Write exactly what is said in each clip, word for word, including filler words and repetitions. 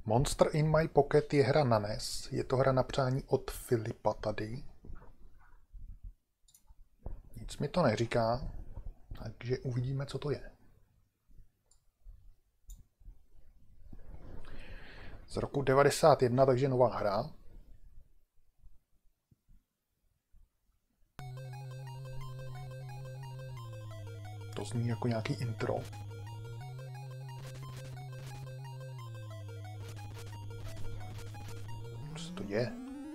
Monster in my pocket je hra na N E S. Je to hra na přání od Filipa tady. Nic mi to neříká, takže uvidíme, co to je. Z roku devadesát jedna, takže nová hra. To zní jako nějaký intro. Co to je?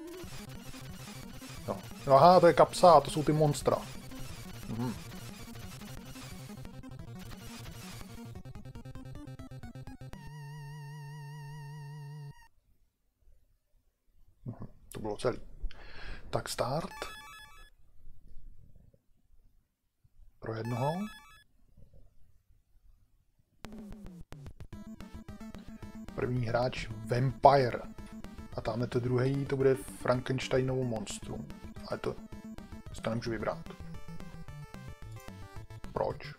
No. No aha, to je kapsa, to jsou ty monstra. Mhm. Mhm. To bylo celý. Tak start. Pro jednoho. První hráč Vampire. A tamhle to druhý, to bude Frankensteinovo monstrum. Ale to si to nemůžu vybrat. Proč?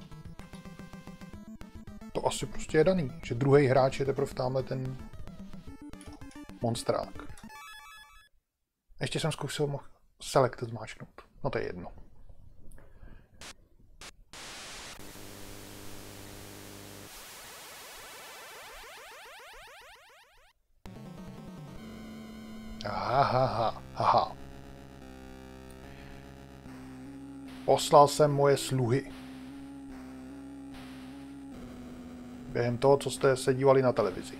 To asi prostě je daný, že druhý hráč je teprve tamhle ten monstrák. Ještě jsem zkusil mohl select zmáčknout. No to je jedno. Aha, aha. Poslal jsem moje sluhy. Během toho, co jste se dívali na televizi.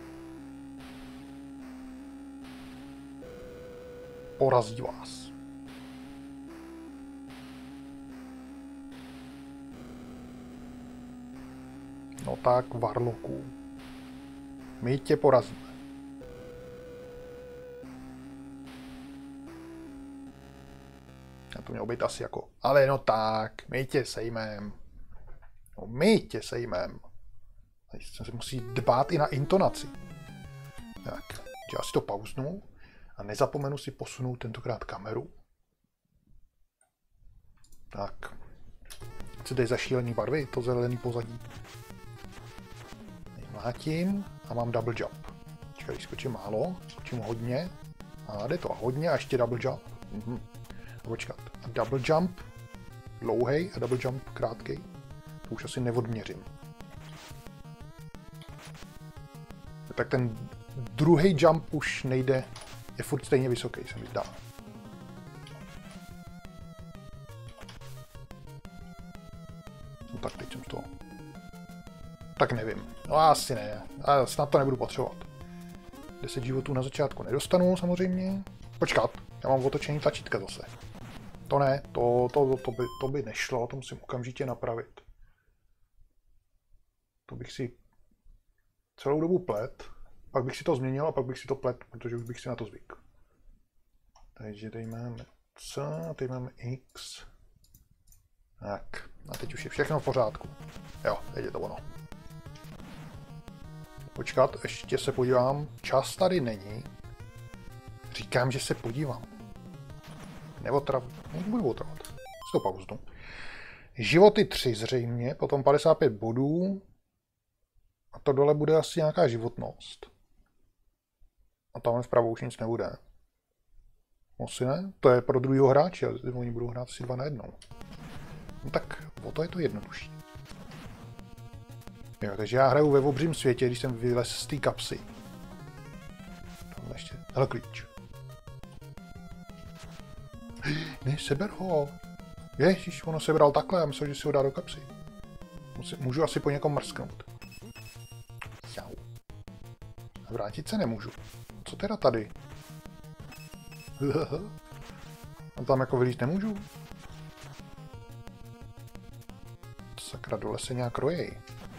Porazí vás. No tak, varloků. My tě porazíme. To mělo být asi jako, ale no tak, my tě sejmem. No my tě sejmem. Teď se musí dbát i na intonaci. Tak, já si to pauznu a nezapomenu si posunout tentokrát kameru. Tak. Co tady za šílený barvy, to zelený pozadí. Mlátím a mám double jump. Čekaj, skočím málo, skočím hodně. A jde to hodně a ještě double jump. Mhm. Počkat. A double jump dlouhej a double jump krátkej. To už asi neodměřím. Tak ten druhý jump už nejde, je furt stejně vysoký, se mi zdá. No tak teď jsem z toho. Tak nevím. No asi ne. A snad to nebudu potřebovat. deset životů na začátku nedostanu samozřejmě. Počkat, já mám otočený tlačítka zase. To ne, to, to, to, by, to by nešlo, to musím okamžitě napravit. To bych si celou dobu plet, pak bych si to změnil a pak bych si to plet, protože už bych si na to zvyk. Takže tady máme C, tady máme X. Tak, a teď už je všechno v pořádku. Jo, teď je to ono. Počkat, ještě se podívám. Čas tady není. Říkám, že se podívám. Neotravu. Nebudu otravovat. Si to pauznu. Životy tři zřejmě, potom padesát pět bodů. A to dole bude asi nějaká životnost. A tam vpravo už nic nebude. Asi ne? To je pro druhého hráče, oni budou hrát si dva na jednou. No tak, o to je to jednodušší. Jo, takže já hraju ve obřím světě, když jsem vylez z té kapsy. Tohle ještě. Hele, klíč. Ne, seber ho. Ježiš, ono sebral takhle, já myslím, že si ho dá do kapsy. Můžu asi po někom mrsknout. Jau. Vrátit se nemůžu. Co teda tady? A tam jako vylít nemůžu? Sakra, dole se nějak rojej.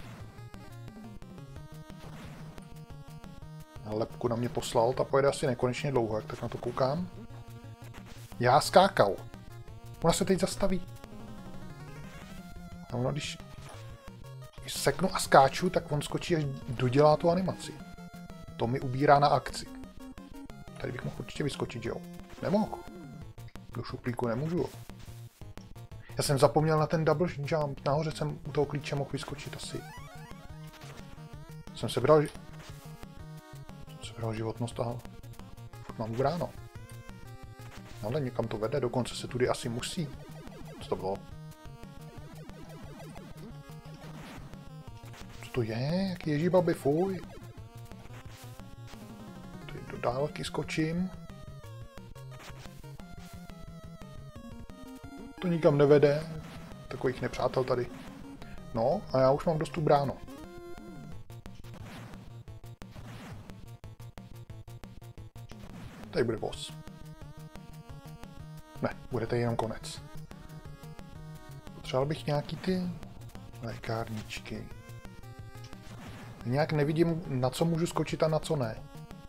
Lepku na mě poslal, ta pojede asi nekonečně dlouho, jak tak na to koukám. Já skákal. Ona se teď zastaví. A ono, když seknu a skáču, tak on skočí až dodělá tu animaci. To mi ubírá na akci. Tady bych mohl určitě vyskočit, jo? Nemohl. Do šuplíku nemůžu. Já jsem zapomněl na ten double jump. Nahoře jsem u toho klíče mohl vyskočit asi. Jsem se bral, že... Jo, životnost a furt mám bráno. Ale někam to vede, dokonce se tudy asi musí. Co to bylo? Co to je? Jaký ježíbaby, fuj. Tady do dálky skočím. To nikam nevede. Takových nepřátel tady. No, a já už mám dost tu bránu. Tady bude boss. Ne, bude tady jenom konec. Potřeboval bych nějaký ty lékárničky. Nějak nevidím, na co můžu skočit a na co ne.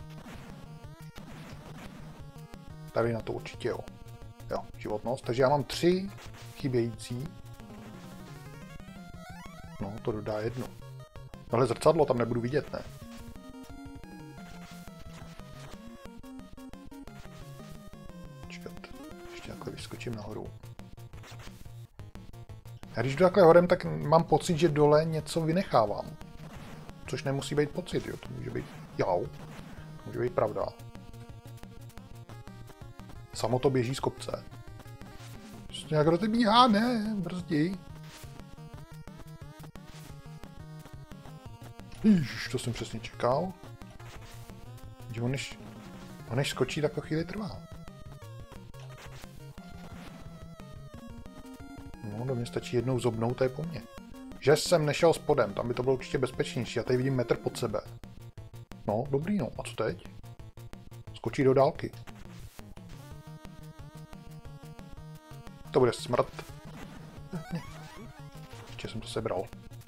Tady na to určitě jo. Jo, životnost. Takže já mám tři chybějící. No, to dodá jednu. Ale zrcadlo tam nebudu vidět, ne? Čekat. Ještě takhle vyskočím nahoru. A když jdu takhle horem, tak mám pocit, že dole něco vynechávám. Což nemusí být pocit, jo. To může být jau. To může být pravda. Samo to běží z kopce. Nějak rozebíhá, ne, brzdí. Ježiš, to jsem přesně čekal. Že on než, on než skočí, tak to chvíli trvá. No, do mě stačí jednou zobnout, to je po mně. Že jsem nešel spodem, tam by to bylo určitě bezpečnější. Já tady vidím metr pod sebe. No, dobrý, no. A co teď? Skočí do dálky. To bude smrt. Ještě jsem to sebral.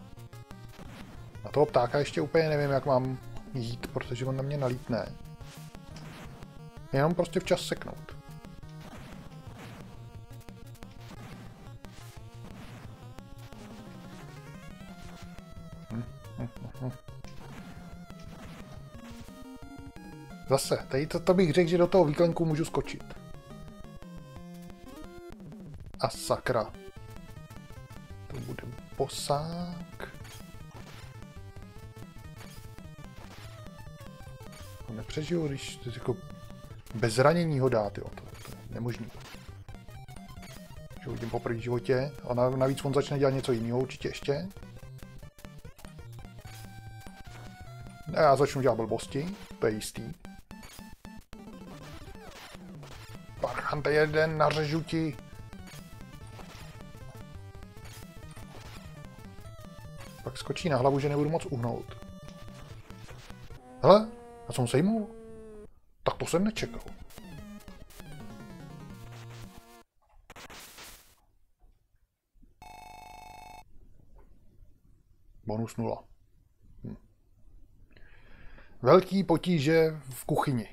Na toho ptáka ještě úplně nevím, jak mám jít, protože on na mě nalítne. Jenom prostě včas seknout. Hm, hm, hm. Zase, tady to, to bych řekl, že do toho výklenku můžu skočit. A sakra. To bude posák. To nepřežiju, když to jako bez zranění ho dát, jo. To, to je nemožný. Že uvidím poprvé v životě. A navíc on začne dělat něco jiného určitě ještě. A já začnu dělat blbosti, to je jistý. Parchante jeden, nařežu ti. Pak skočí na hlavu, že nebudu moc uhnout. Hele, a co on sejmul? Tak to jsem nečekal. Bonus nula. Hm. Velký potíže v kuchyni.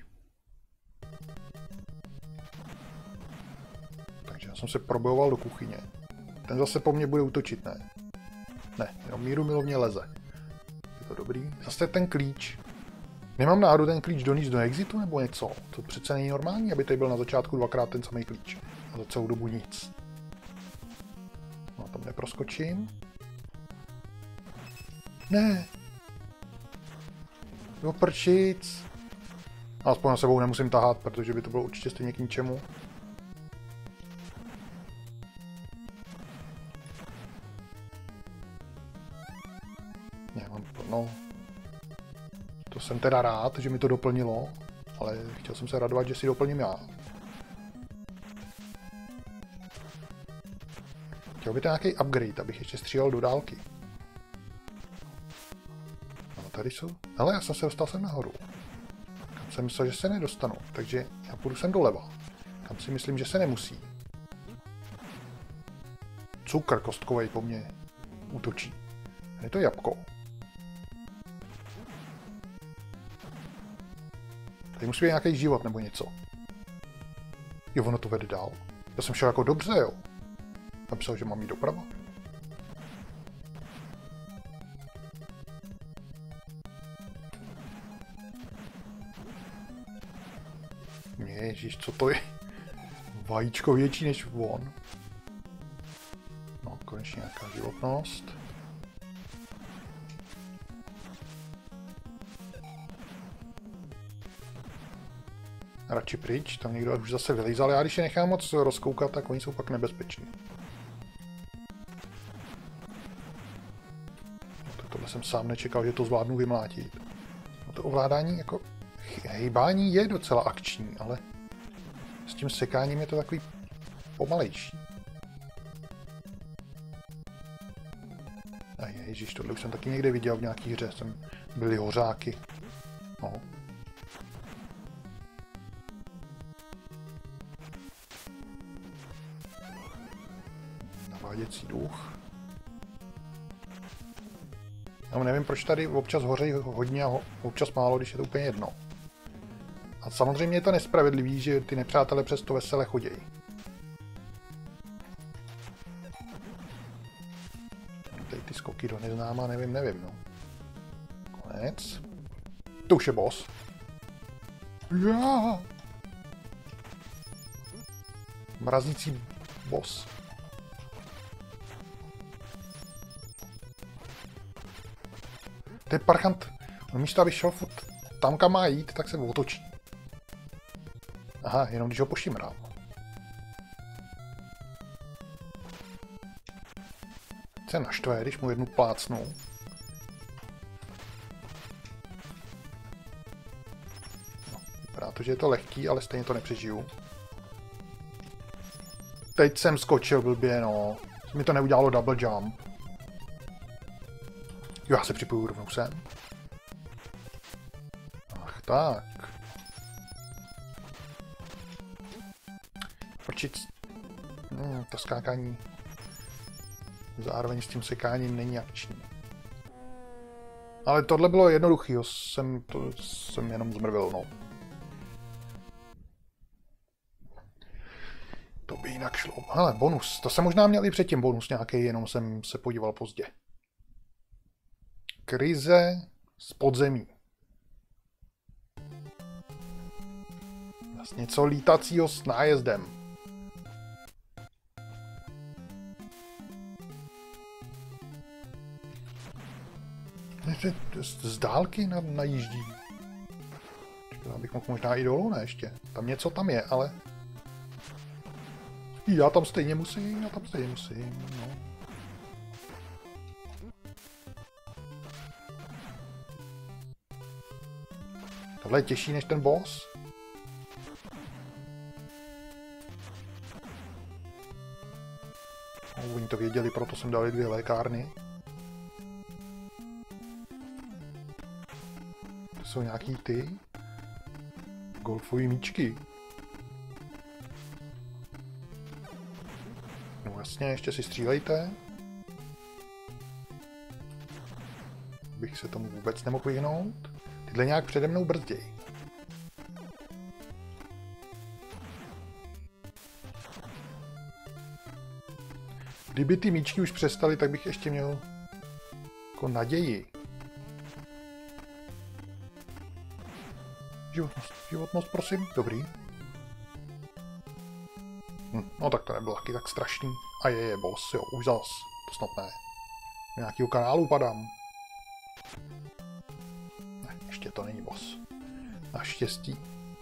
Takže já jsem se probojoval do kuchyně. Ten zase po mně bude útočit, ne? Ne, jenom míru milovně leze. Je to dobrý. Zase ten klíč. Nemám náhodou ten klíč donést do exitu nebo něco? To přece není normální, aby tady byl na začátku dvakrát ten samý klíč. A za celou dobu nic. No, tam neproskočím. Ne. Jo, prčic. Aspoň na sebou nemusím tahat, protože by to bylo určitě stejně k ničemu. Ne, mám to, no. To jsem teda rád, že mi to doplnilo, ale chtěl jsem se radovat, že si doplním já. Chtěl by to nějaký upgrade, abych ještě střílel do dálky. No, tady jsou... Hele, já jsem se dostal sem nahoru. Kam jsem myslel, že se nedostanu, takže já půjdu sem doleva. Kam si myslím, že se nemusí. Cukr kostkovej po mně útočí. Je to jabko. Tady musí být nějaký život nebo něco. Jo, ono to vede dál. Já jsem šel jako dobře, jo. Napsal, že mám jít doprava. Ježiš, co to je? Vajíčko větší než on. No, konečně nějaká životnost. radši pryč, tam někdo už zase vylízal. Já když je nechám moc rozkoukat, tak oni jsou pak nebezpeční. No, tohle jsem sám nečekal, že to zvládnu vymlátit. No, to ovládání, jako hejbání je docela akční, ale s tím sekáním je to takový pomalejší. A ježiš, tohle už jsem taky někde viděl v nějaký hře, jsem byly hořáky. No. Naváděcí duch. Já nevím, proč tady občas hoří hodně a občas málo, když je to úplně jedno. A samozřejmě je to nespravedlivý, že ty nepřátelé přesto vesele chodějí. Tady ty skoky do neznáma, nevím, nevím, no. Konec. To už je boss. Já. Mrazící boss. Ten parchant, no místo aby šel furt tam, kam má jít, tak se otočí. Aha, jenom když ho pošimrám. Se naštve, když mu jednu plácnu. No, vypadá to, že je to lehký, ale stejně to nepřežiju. Teď jsem skočil blbě, no. Mi to neudělalo double jump. Jo, já se připoju rovnou sem. Ach tak. Pročit... Hmm, to skákání zároveň s tím sekáním není akční. Ale tohle bylo jednoduchý, jsem, to jsem jenom zmrvil, no. To by jinak šlo. Hele, bonus. To jsem možná měl i předtím bonus nějaký, jenom jsem se podíval pozdě. Krize z podzemí. Vlastně něco lítacího s nájezdem. Z dálky na, najíždí. Já bych mohl možná i dolů, ne ještě. Tam něco tam je, ale... Já tam stejně musím, já tam stejně musím, no. Tohle je těžší než ten boss. No, oni to věděli, proto jsem dali dvě lékárny. To jsou nějaký ty golfové míčky. No jasně, ještě si střílejte. Bych se tomu vůbec nemohl vyhnout. Tyhle nějak přede mnou brzděj. Kdyby ty míčky už přestaly, tak bych ještě měl jako naději. Životnost, životnost, prosím. Dobrý. Hm, no tak to nebylo taky tak strašný. A je, je, boss, jo, už zas. To snad ne. Nějakýho kanálu padám. Ne, ještě to není boss. Naštěstí.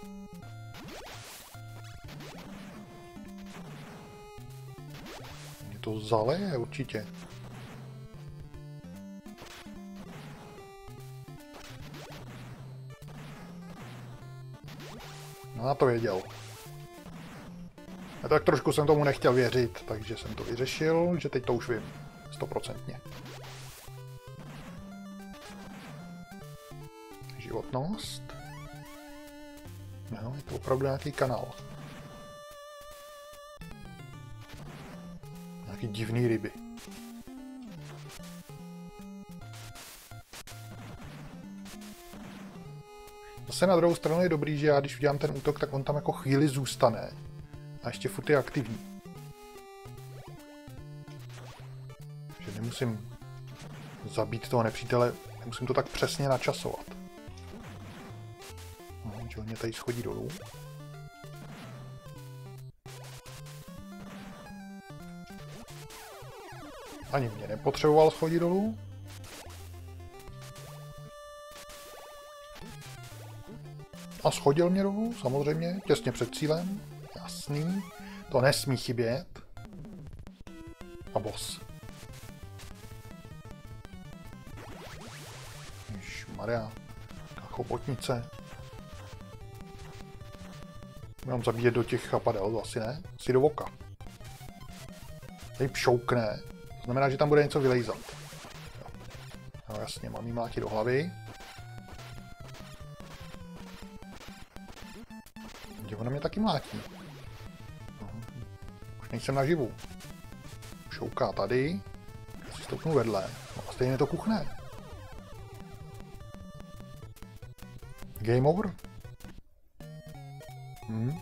Mě to zaleje určitě. No já to věděl. A tak trošku jsem tomu nechtěl věřit, takže jsem to vyřešil, že teď to už vím. Stoprocentně. Životnost. No, je to opravdu nějaký kanál. Nějaký divný ryby. Zase na druhou stranu je dobrý, že já když udělám ten útok, tak on tam jako chvíli zůstane. A ještě furt je aktivní. Že nemusím zabít toho nepřítele, nemusím to tak přesně načasovat. No, že on mě tady schodí dolů. Ani mě nepotřeboval schodit dolů. A schodil mě dolů, samozřejmě, těsně před cílem. Jasný. To nesmí chybět. A boss. Ježišmarja. Ta chobotnice. Mám zabíjet do těch chapadel, asi ne? Asi do voka. Tady pšoukne. To znamená, že tam bude něco vylejzat. No jasně, mám jí mlátit do hlavy. Kde ona mě taky mlátí. No, už nejsem naživu. Šouká tady. Já si stoupnu vedle. No a stejně to kuchne. Game over? Hm.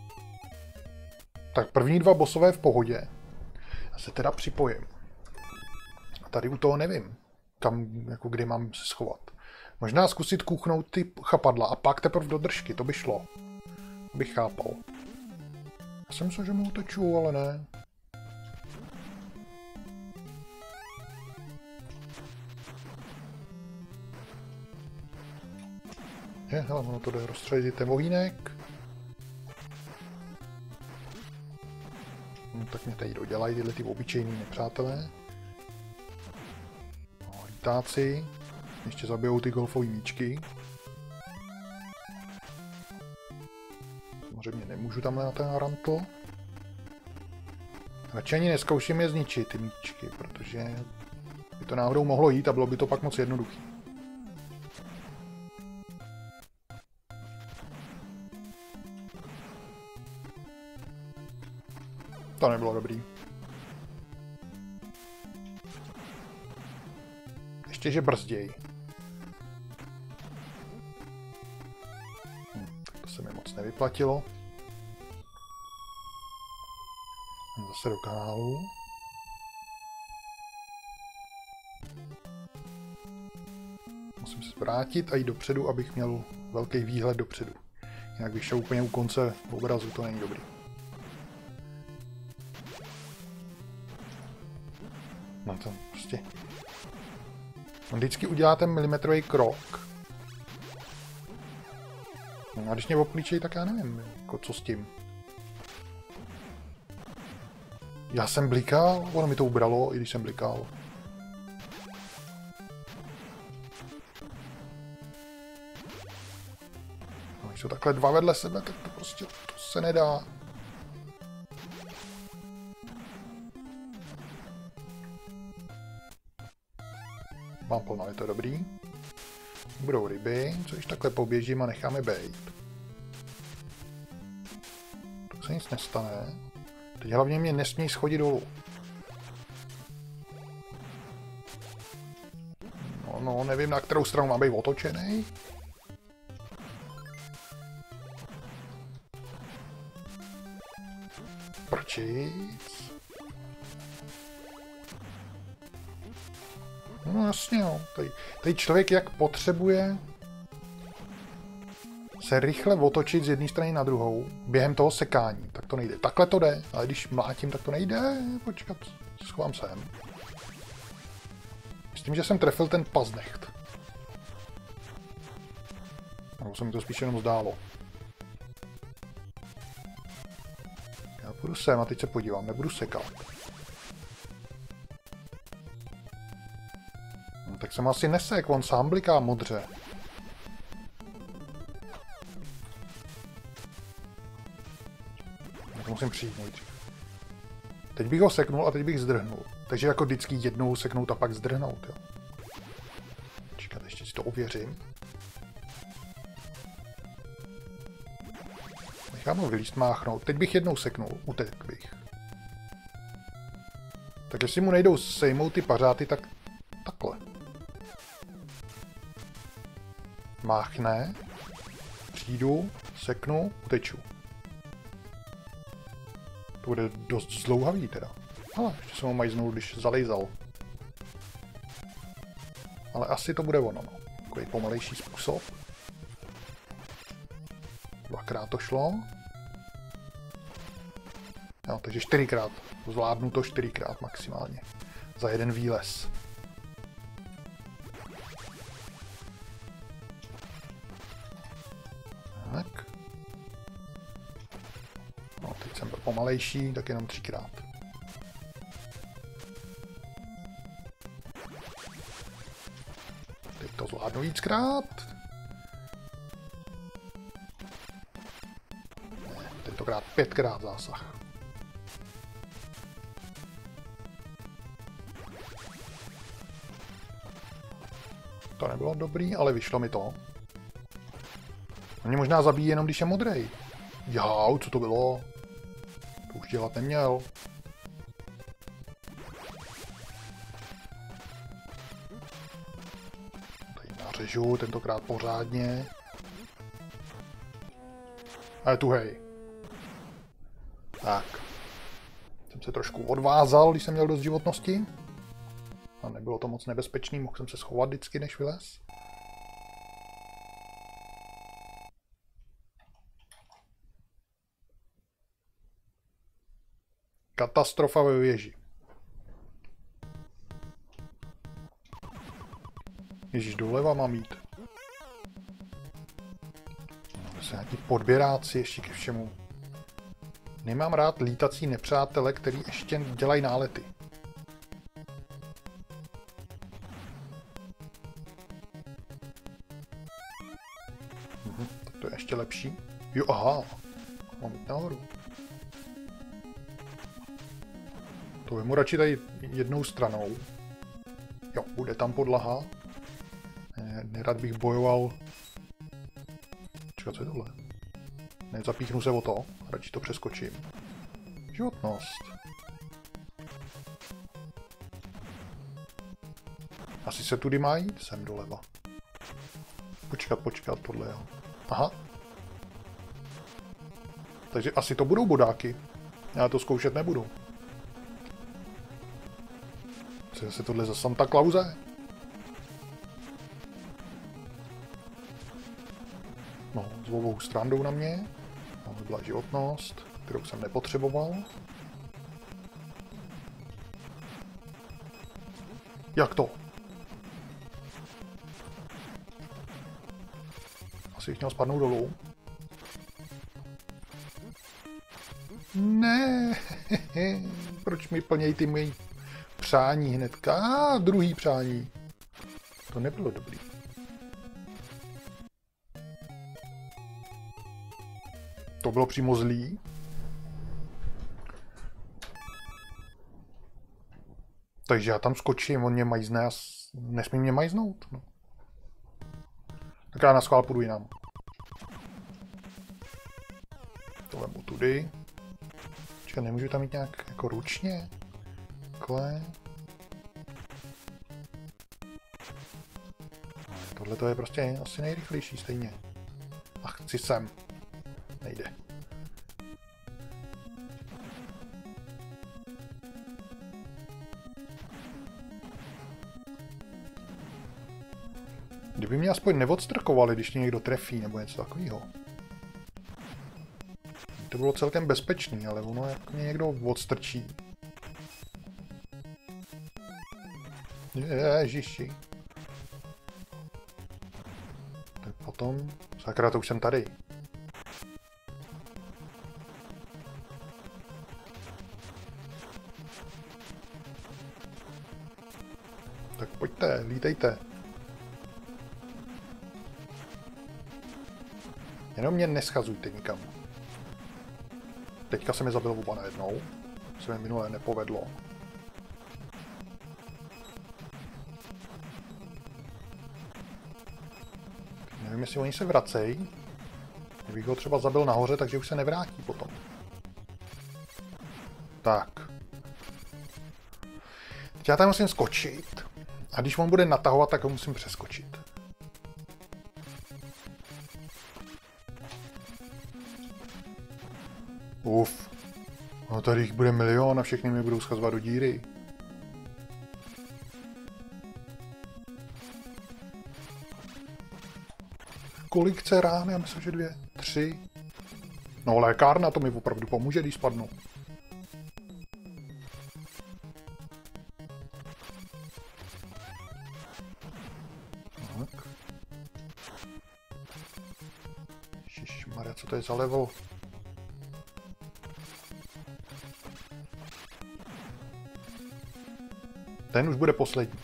Tak první dva bossové v pohodě. Já se teda připojím. A tady u toho nevím, kam, jako kde mám se schovat. Možná zkusit kuchnout ty chapadla a pak teprve do držky, to by šlo. To bych chápal. Já jsem myslel, že mu uteču, ale ne. Je, hele, ono to jde rozstřelit ten ohýnek. No, tak mě tady dodělají tyhle ty obyčejný nepřátelé. No, lítáci. Ještě zabijou ty golfové míčky. Samozřejmě nemůžu tamhle na ten rantl. Radši ani neskouším je zničit, ty míčky, protože by to náhodou mohlo jít a bylo by to pak moc jednoduchý. To nebylo dobrý. Ještě, že brzděj. Hm, to se mi moc nevyplatilo. Zase do kanálu. Musím se vrátit a jít dopředu, abych měl velký výhled dopředu. Jinak bych šel úplně u konce obrazu, to není dobrý. No to prostě... On vždycky udělá ten milimetrový krok. No a když mě obklíčejí, tak já nevím, jako co s tím. Já jsem blikal, ono mi to ubralo, i když jsem blikal. No, když jsou takhle dva vedle sebe, tak to prostě to se nedá. Mám plno, je to dobrý. Budou ryby, co když takhle poběžím a necháme bejt. Tak se nic nestane. Teď hlavně mě nesmí schodit dolů. No, no, nevím, na kterou stranu mám být otočený. Prčic. No jasně, no. Tady, tady člověk jak potřebuje se rychle otočit z jedné strany na druhou během toho sekání. Tak to nejde. Takhle to jde, ale když mlátím, tak to nejde. Počkat, schovám sem. Myslím, že jsem trefil ten paznecht. Nebo se mi to spíš jenom zdálo. Já půjdu sem a teď se podívám, nebudu sekat. No, tak jsem asi nesek, on sám bliká modře. Musím přijít nejdřív. Teď bych ho seknul a teď bych zdrhnul. Takže jako vždycky jednou seknout a pak zdrhnout, jo. Čekat, ještě si to ověřím. Nechám ho vylíst, máchnout. Teď bych jednou seknul, utek bych. Tak jestli mu nejdou sejmout ty pařáty, tak takhle. Máchne. Přijdu, seknu, uteču. To bude dost zlouhavý teda. Ale ještě jsem ho majznul, když zalejzal. Ale asi to bude ono, no. Takový pomalejší způsob. Dvakrát to šlo. No, takže čtyřikrát. Zvládnu to čtyřikrát maximálně. Za jeden výlez. pomalejší, tak jenom třikrát. Teď to zvládnu víckrát. Ne, tentokrát pětkrát zásah. To nebylo dobrý, ale vyšlo mi to. On mě možná zabíjí jenom, když je modrej. Jau, co to bylo? To už dělat neměl. Tady nařežu, tentokrát pořádně. A je tu hej. Tak. Jsem se trošku odvázal, když jsem měl dost životnosti. A nebylo to moc nebezpečný, mohl jsem se schovat vždycky, než vylez. Katastrofa ve věži. Ježíš, doleva mám jít. To jsou nějaký podběráci ještě ke všemu. Nemám rád lítací nepřátele, který ještě dělají nálety. Mhm, tak to je ještě lepší. Jo, aha. Mám jít nahoru. To vemu radši tady jednou stranou. Jo, bude tam podlaha. Nerad bych bojoval... Čekat, co je tohle? Nezapíchnu se o to, radši to přeskočím. Životnost. Asi se tudy má jít, sem doleva. Počkat, počkat, tohle jo. Aha. Takže asi to budou bodáky. Já to zkoušet nebudu. Co je se tohle za Santa Clause? No, s obou stran jdou na mě. Tohle byla životnost, kterou jsem nepotřeboval. Jak to? Asi jich měl spadnout dolů. Ne, proč mi plnějí ty mojí přání hnedka? A druhý přání. To nebylo dobrý. To bylo přímo zlý. Takže já tam skočím, on mě majzne a nesmí mě majznout. No. Tak já na schvál půjdu jinam. To vemu tudy. Čeká, nemůžu tam mít nějak jako ručně? Takhle. Tohle to je prostě asi nejrychlejší stejně. A chci sem. Nejde. Kdyby mě aspoň neodstrkovali, když mě někdo trefí, nebo něco takového. To bylo celkem bezpečný, ale ono jak mě někdo odstrčí. Ježiši. Tak potom... Sakra, to už jsem tady. Tak pojďte, lítejte. Jenom mě neschazujte nikam. Teďka se mi zabil oba najednou. Se mi minulé nepovedlo. Nevím, jestli oni se vracejí. Kdybych ho třeba zabil nahoře, takže už se nevrátí potom. Tak. Teď já tam musím skočit. A když on bude natahovat, tak ho musím přeskočit. Uf. No tady jich bude milion a všechny mi budou schazovat do díry. Kolik chce rán? Já myslím, že dvě, tři. No lékárna, to mi opravdu pomůže, když spadnu. Tak. Ježišmarja, co to je za level? ten už bude poslední.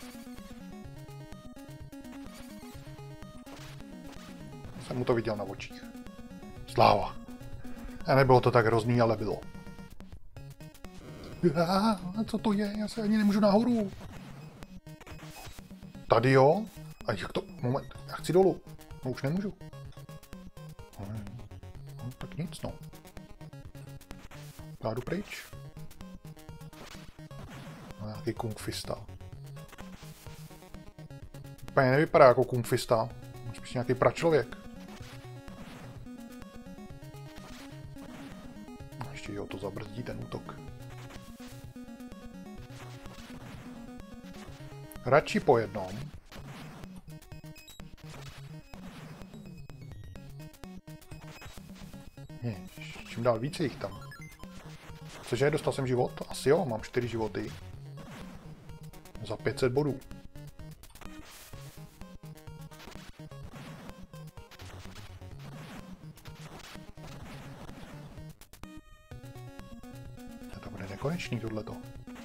Jsem mu to viděl na očích. Sláva. A nebylo to tak hrozný, ale bylo. A co to je? Já se ani nemůžu nahoru. Tady jo? A jak to? Moment, já chci dolů. No už nemůžu. No, no tak nic, no. Já jdu pryč. No, nějaký kungfista. Úplně nevypadá jako kungfista. Spíš nějaký pračlověk. No, ještě jo, to zabrzdí ten útok. Radši po jednom. Ježiš, čím dál více jich tam. Cože, dostal jsem život? Asi jo, mám čtyři životy. Za pět set bodů. To bude nekonečný tohleto.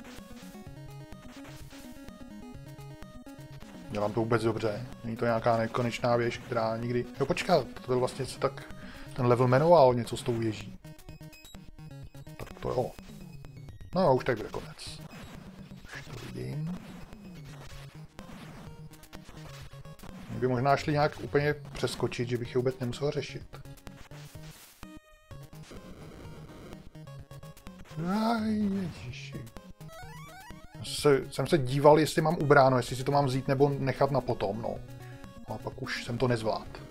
Dělám to vůbec dobře. Není to nějaká nekonečná věž, která nikdy... Jo, počkat, to vlastně se tak ten level jmenoval něco s tou věží. Tak to jo. No a už tak bude konec. Už to vidím. Mě by možná šli nějak úplně přeskočit, že bych je vůbec nemusel řešit. Aj, ježiši. Se, jsem se díval, jestli mám ubráno, jestli si to mám vzít nebo nechat na potom, no. A pak už jsem to nezvládl.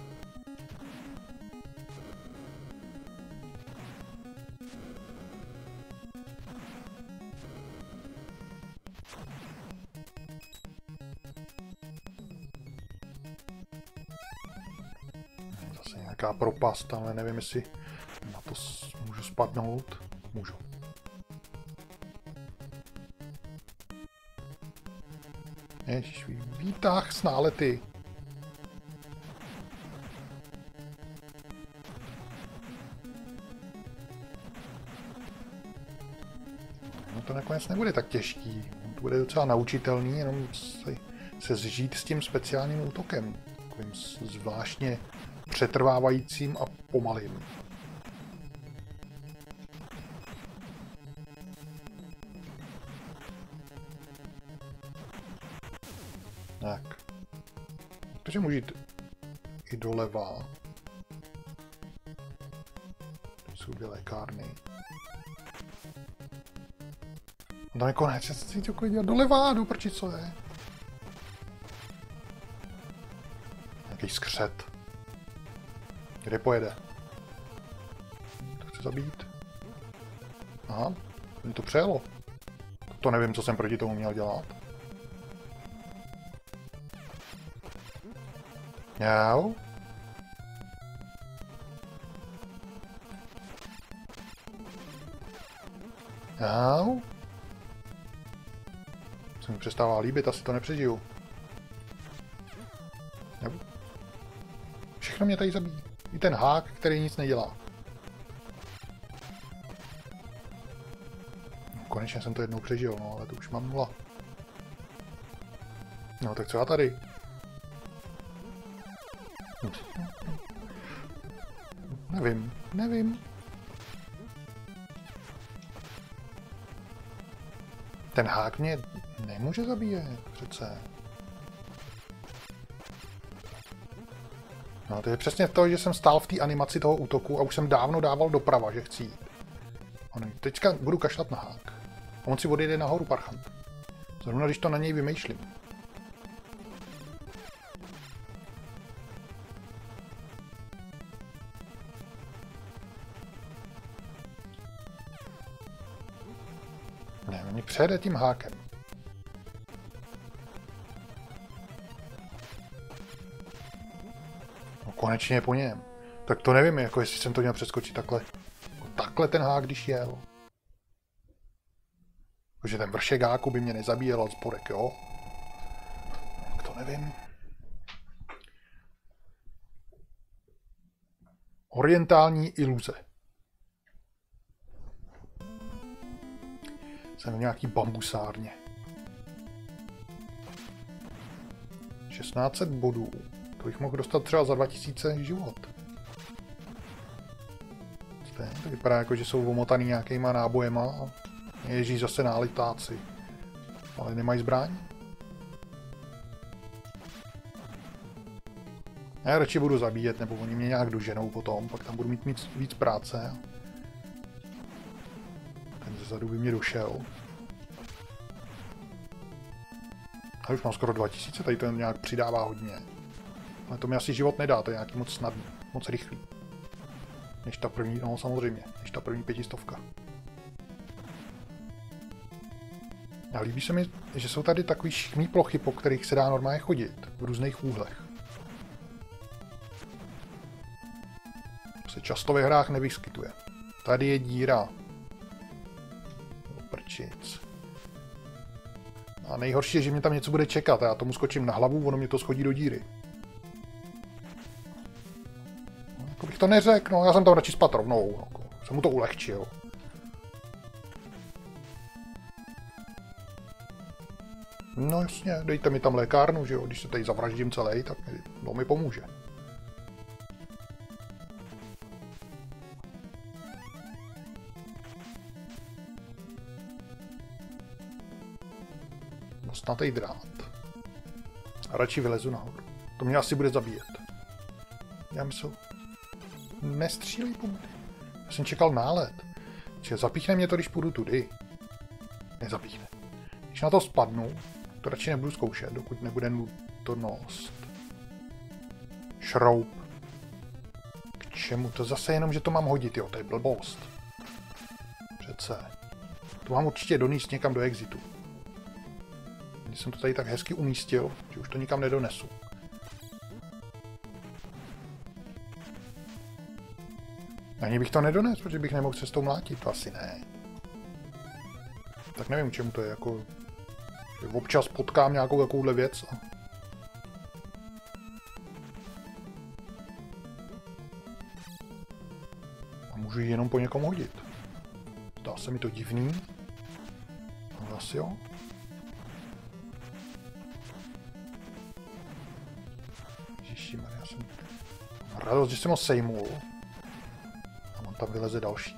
Zase nějaká propast, ale nevím, jestli na to můžu spadnout. Můžu. Ježiš, výtah s nálety. No to nakonec nebude tak těžký. To bude docela naučitelný, jenom se, se zžít s tím speciálním útokem. Takovým zvláštně přetrvávajícím a pomalým. Tak. Takže můžu jít i doleva. To jsou dvě lékárny. No nakonec, já se chci dělat doleva, do prči, co je? Nějaký skřet. Kde pojede? To chci zabít. Aha, mě to přejelo. To nevím, co jsem proti tomu měl dělat. Jau. Jau. Se mi přestává líbit, asi to nepřežiju. Jau. Všechno mě tady zabíjí. I ten hák, který nic nedělá. Konečně jsem to jednou přežil, no, ale to už mám nula. No, tak co já tady? Nevím, nevím. Ten hák mě nemůže zabíjet, přece. No to je přesně to, že jsem stál v té animaci toho útoku a už jsem dávno dával doprava, že chci jít. Teďka budu kašlat na hák. A on si odjede nahoru parchant. Zrovna když to na něj vymýšlím. Ne, on mě přejede tím hákem. No konečně je po něm. Tak to nevím, jako jestli jsem to měl přeskočit takhle. Takhle ten hák, když jel. Takže ten vršek háku by mě nezabíjel od spodek, jo? Tak to nevím. Orientální iluze. Jsem v nějaký bambusárně. šestnáct set bodů. To bych mohl dostat třeba za dva tisíce život. To vypadá jako, že jsou omotaný nějakýma nábojema a ježí zase nálitáci. Ale nemají zbraň. Já radši budu zabíjet, nebo oni mě nějak doženou potom, pak tam budu mít víc, víc práce. Ten zezadu by mě došel. A už mám skoro dva tisíce, tady to nějak přidává hodně. Ale to mi asi život nedá, to je nějaký moc snadný, moc rychlý. Než ta první, no samozřejmě, než ta první pětistovka. A líbí se mi, že jsou tady takový šikmý plochy, po kterých se dá normálně chodit, v různých úhlech. To se často ve hrách nevyskytuje. Tady je díra. Prčic. A nejhorší je, že mě tam něco bude čekat a já tomu skočím na hlavu, ono mě to schodí do díry. No, jako bych to neřekl, no, já jsem tam radši spat rovnou, no, jako, jsem mu to ulehčil. No jasně, dejte mi tam lékárnu, že jo, když se tady zavraždím celý, tak mi, to mi pomůže. Snatej drát. A radši vylezu nahoru. To mě asi bude zabíjet. Já myslel... Nestřílej po mě. Já jsem čekal nálet. Čiže zapíchne mě to, když půjdu tudy. Nezapíchne. Když na to spadnu, to radši nebudu zkoušet, dokud nebude nutnost. Šroub. K čemu? To zase jenom, že to mám hodit, jo, to je blbost. Přece. To mám určitě donést někam do exitu. Když jsem to tady tak hezky umístil, že už to nikam nedonesu. Ani bych to nedonesl, protože bych nemohl cestou mlátit, to asi ne. Tak nevím, čemu to je, jako... Že občas potkám nějakou takovouhle věc a... A můžu ji jenom po někom hodit. Zdá se mi to divný. Ale asi jo. Já jsem radost, že jsem ho sejmul. A on tam vyleze další.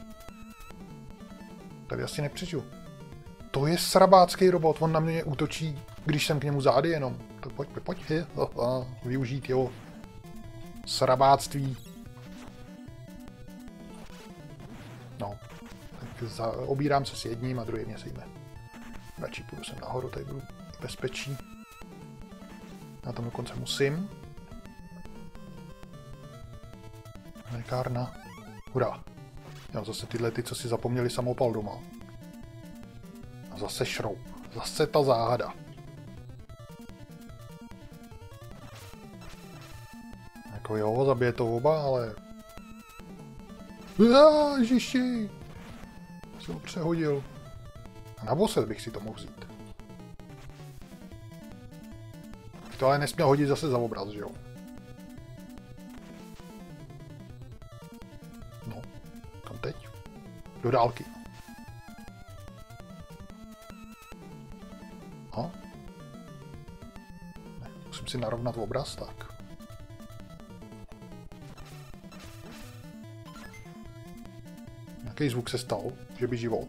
Tady asi nepřežiju. To je srabácký robot, on na mě útočí, když jsem k němu zády jenom. Tak pojď, pojď, pojď, je, a, a, využít jeho srabáctví. No, tak za, obírám se s jedním a druhý mě sejme. Radši půjdu sem nahoru, tady budu v bezpečí. Já tam dokonce musím. Lékárna. Hurá. Jo, zase tyhle ty, co si zapomněli samopal doma. A zase šroub. Zase ta záhada. Jako jo, zabije to oba, ale... Ježiši! Jsem ho přehodil. A na bose bych si to mohl vzít. To ale nesměl hodit zase za obraz, že jo? No, kam teď? Do dálky. A? Ne, musím si narovnat obraz, tak. Nějaký zvuk se stal, že by život.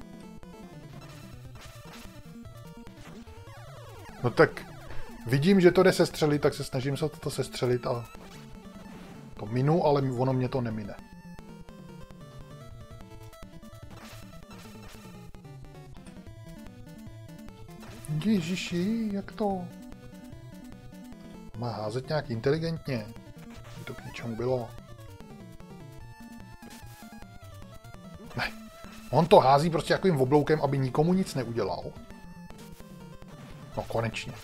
No tak vidím, že to jde sestřelit, tak se snažím se to sestřelit a to minu, ale ono mě to nemine. Ježiši, jak to? Má házet nějak inteligentně. By to k něčemu bylo. Ne. On to hází prostě takovým obloukem, aby nikomu nic neudělal. No konečně.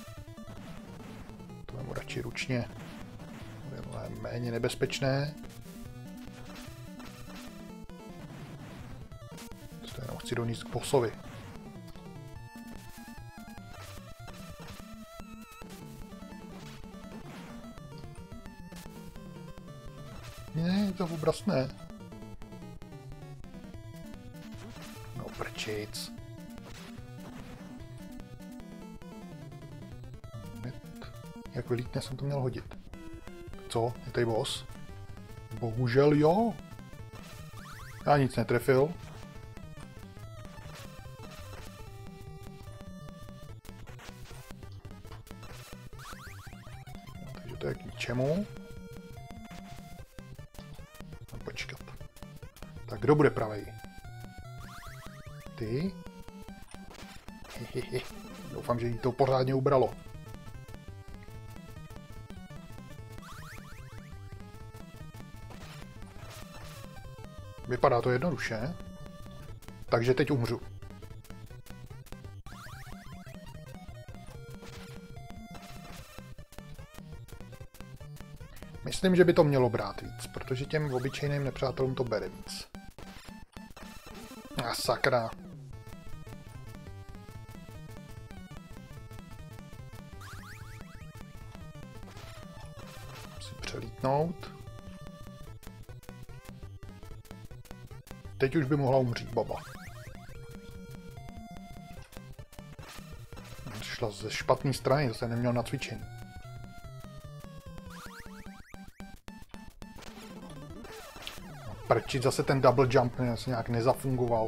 To je radši ručně. To je méně nebezpečné. To jenom chci donést k bossovi. Ne, to obraz ne. No prčic. Jak vylítne jsem to měl hodit. Co? Je tady boss? Bohužel jo. Já nic netrefil. Takže to je k ničemu. No, počkat. Tak kdo bude pravej? Ty? Hehehe. Doufám, že jí to pořádně ubralo. Vypadá to jednoduše. Takže teď umřu. Myslím, že by to mělo brát víc, protože těm obyčejným nepřátelům to bere víc. A sakra. Musím přelítnout. Teď už by mohla umřít baba. Šla ze špatné strany, zase neměl nacvičený. Prčit, zase ten double jump nějak nezafungoval.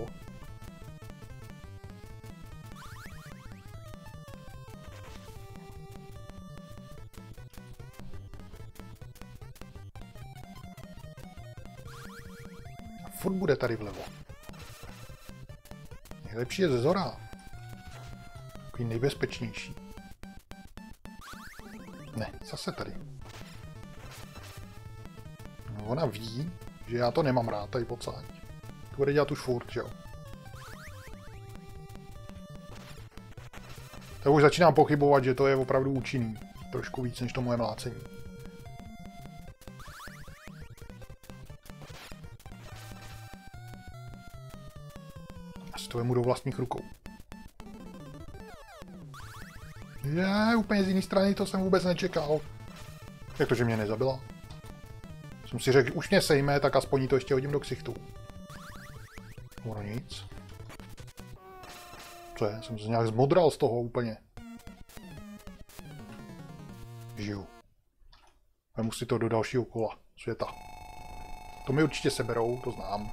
Furt bude tady vlevo. Nejlepší je ze zora. Takový nejbezpečnější. Ne, zase tady. No, ona ví, že já to nemám rád tady pocáť. To bude dělat už furt, že jo. Tak už začínám pochybovat, že to je opravdu účinný. Trošku víc než to moje mlácení. Asi to vemu do vlastních rukou. Je, úplně z jiné strany to jsem vůbec nečekal. Jak to, že mě nezabila? Jsem si řekl, už mě sejme, tak aspoň jí to ještě hodím do ksichtu. No nic. Co je? Jsem se nějak zmodral z toho úplně. Žiju. Vemu si to do dalšího kola světa. To mi určitě seberou, to znám.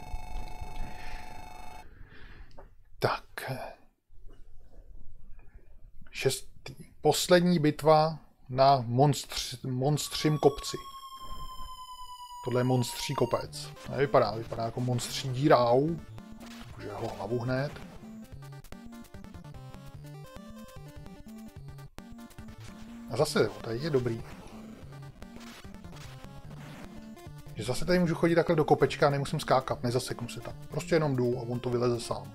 Tak. Šestý. Poslední bitva na monstř, monstřím kopci. Tohle je monstří kopec. Nevypadá, vypadá jako monstří díra, au. Takže ho hlavu hned. A zase, jo, tady je dobrý. Že zase tady můžu chodit takhle do kopečka a nemusím skákat, nezaseknu se tam. Prostě jenom jdu a on to vyleze sám.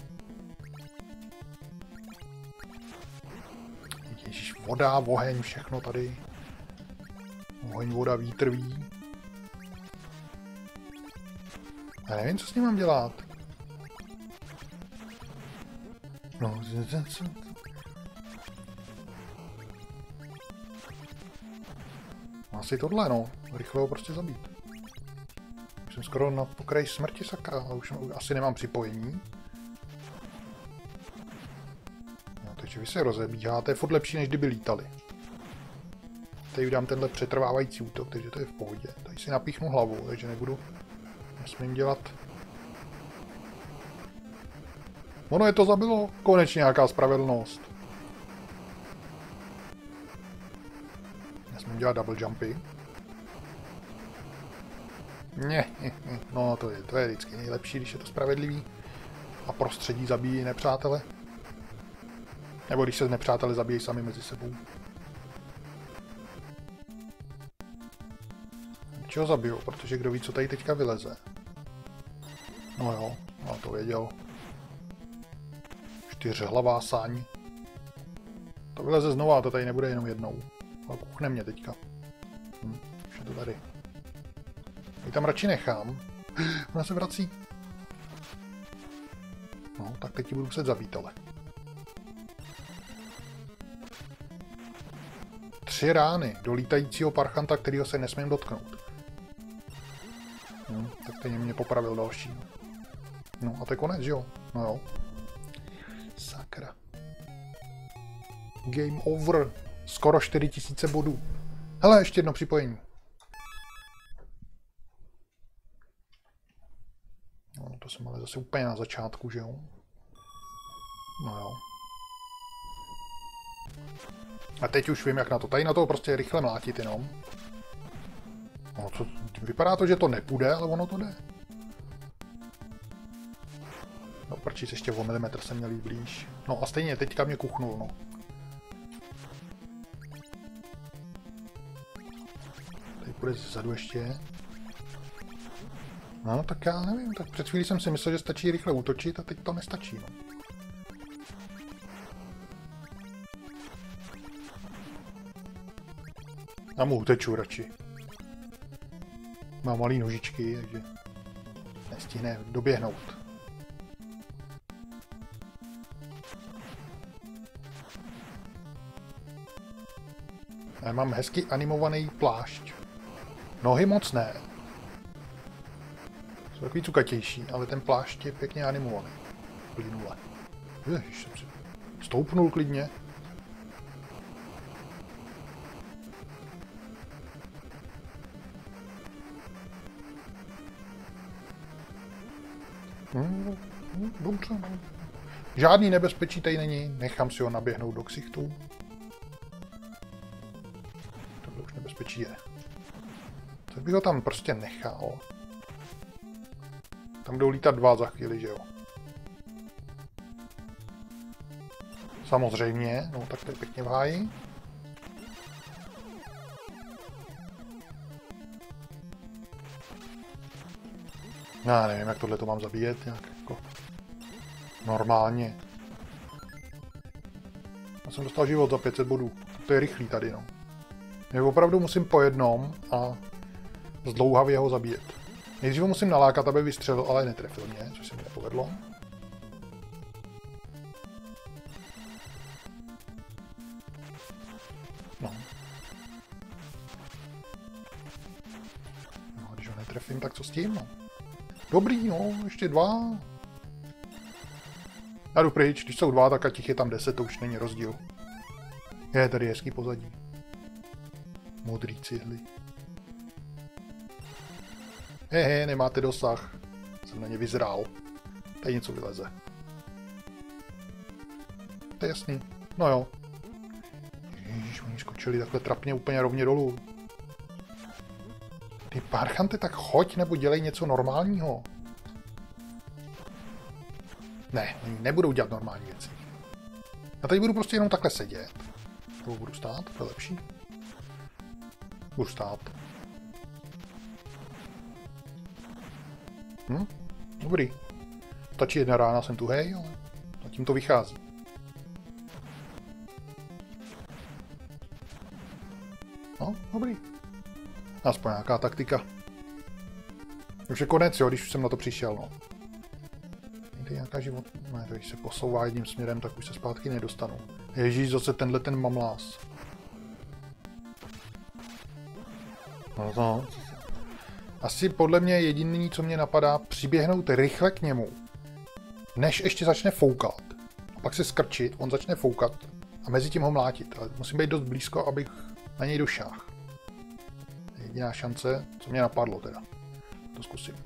Ježíš, voda, oheň, všechno tady. Oheň, voda, vítr ví. Já nevím, co s ním mám dělat. No, co? Asi tohle, no. Rychle ho prostě zabít. Už jsem skoro na pokraji smrti, sakra, ale už asi nemám připojení. No, takže vy se rozebíháte, je furt lepší, než kdyby lítali. Tady dám tenhle přetrvávající útok, takže to je v pohodě. Tady si napíchnu hlavu, takže nebudu... Nesmím dělat... Ono je to zabilo, konečně nějaká spravedlnost. Nesmím dělat double jumpy. Ne, no to je, to je vždycky nejlepší, když je to spravedlivý. A prostředí zabíjí nepřátele. Nebo když se nepřátele zabíjí sami mezi sebou. Čeho zabiju? Protože kdo ví, co tady teďka vyleze. No jo, no to věděl. Čtyřhlavá sáň. To vyleze znovu, a to tady nebude jenom jednou. Ale kuchne mě teďka. Hm, už je to tady. Já tam radši nechám. Ona se vrací. No, tak teď ji budu muset zabít, ale. Tři rány do lítajícího parchanta, kterýho se nesmím dotknout. Hm, tak ten mě popravil další. No a to je konec, že jo? No jo. Sakra. Game over. Skoro čtyři tisíce bodů. Hele, ještě jedno připojení. No, to jsem ale zase úplně na začátku, že jo? No jo. A teď už vím, jak na to. Tady na to prostě rychle mlátit jenom. No, co, vypadá to, že to nepůjde, ale ono to jde. No, prčíc, ještě o milimetr jsem měl jít blíž. No a stejně teďka mě kuchnul, no. Tady půjde zezadu ještě. No, tak já nevím, tak před chvílí jsem si myslel, že stačí rychle útočit a teď to nestačí, no. Já mu uteču radši. Mám malý nožičky, takže nestihne doběhnout. Já mám hezky animovaný plášť. Nohy moc ne. Jsou takový cukatější, ale ten plášť je pěkně animovaný. Plynule. Ježiš, jsem si stoupnul klidně. Hmm, dobře, no. Žádný nebezpečí tady není, nechám si ho naběhnout do ksichtu. Tohle už nebezpečí je. Tak bych ho tam prostě nechal. Tam jdou lítat dva za chvíli, že jo? Samozřejmě, no tak to je pěkně v háji. Já nevím, jak tohle to mám zabíjet, nějak jako normálně. Já jsem dostal život za pět set bodů. To je rychlý tady, no. Já opravdu musím po jednom a zdlouhavě ho zabíjet. Nejdřív ho musím nalákat, aby vystřelil, ale netrefil mě, což se mi nepovedlo. No. No a když ho netrefím, tak co s tím, no? Dobrý, no, ještě dva. Já jdu pryč, když jsou dva, tak ať jich je tam deset, to už není rozdíl. Je, tady hezký pozadí. Modrý cihly. Hehe, nemáte dosah. Jsem na ně vyzrál. Tady něco vyleze. To je jasný. No jo. Ježiš, oni skočili takhle trapně úplně rovně dolů. Ty parchanty, tak choď nebo dělej něco normálního. Ne, nebudou dělat normální věci. Já tady budu prostě jenom takhle sedět. Nebo budu stát, to je lepší. Budu stát. Hm? Dobrý. Stačí jedna rána, jsem tu hej, ale zatím to vychází. No, dobrý. Aspoň nějaká taktika. Už je konec, jo, když jsem na to přišel, no. Někde nějaká život... Ne, když se posouvá jedním směrem, tak už se zpátky nedostanu. Ježíš, zase tenhle ten mamlás. No to... Asi podle mě jediný, co mě napadá, přiběhnout rychle k němu, než ještě začne foukat. A pak se skrčit, on začne foukat a mezi tím ho mlátit. Ale musím být dost blízko, abych na něj došáhl. Jediná šance, co mě napadlo teda. To zkusím.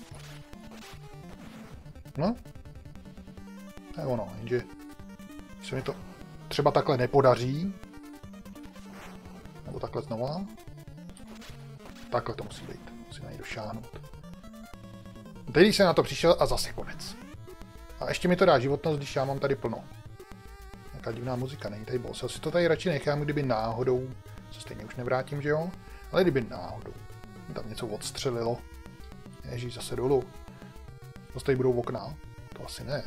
No. To je ono, jenže když se mi to třeba takhle nepodaří, nebo takhle znova, takhle to musí být. Musím na něj došáhnout. Teď jsem na to přišel a zase konec. A ještě mi to dá životnost, když já mám tady plno. Nějaká divná muzika, není tady boss. Já si to tady radši nechám, kdyby náhodou, se stejně už nevrátím, že jo? Ale kdyby náhodou tam něco odstřelilo. Ježíš, zase dolů. Zase tady budou okna. To asi ne.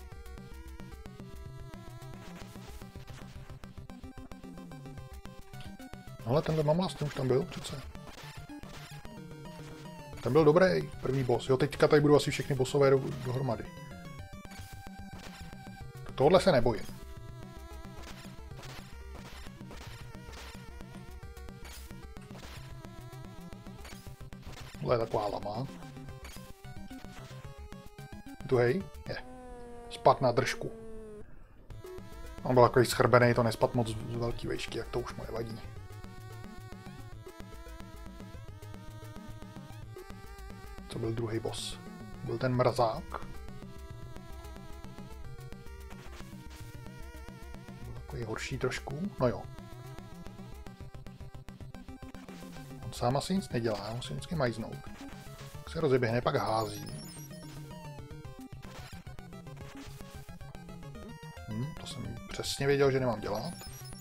Ale tenhle mamlas, ten už tam byl přece. Ten byl dobrý, první boss. Jo, teďka tady budou asi všechny bossové do, dohromady. Tohle se nebojím. Tohle je taková lama. Tu hej? Je. Spad na držku. On byl takový schrbený, to nespad moc z velký vejšky, jak to už mu nevadí. Co byl druhý boss? Byl ten mrazák. Byl takový horší trošku, no jo. On sám asi nic nedělá, on musí vždycky majznout. Tak se rozeběhne, pak hází. Hm, to jsem přesně věděl, že nemám dělat.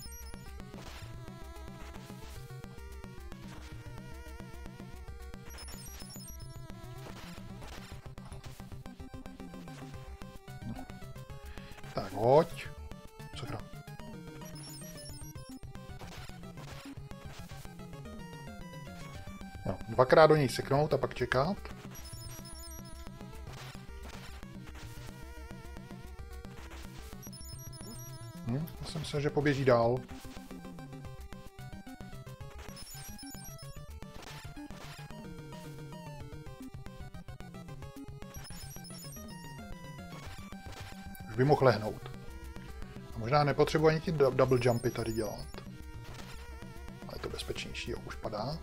No. Tak, hoď. Sakra. No, dvakrát do něj seknout a pak čekat. Hm, já jsem se, že poběží dál. Už by mohl lehnout. A možná nepotřebuji ani ty double jumpy tady dělat. Ale je to bezpečnější, jo, už padá.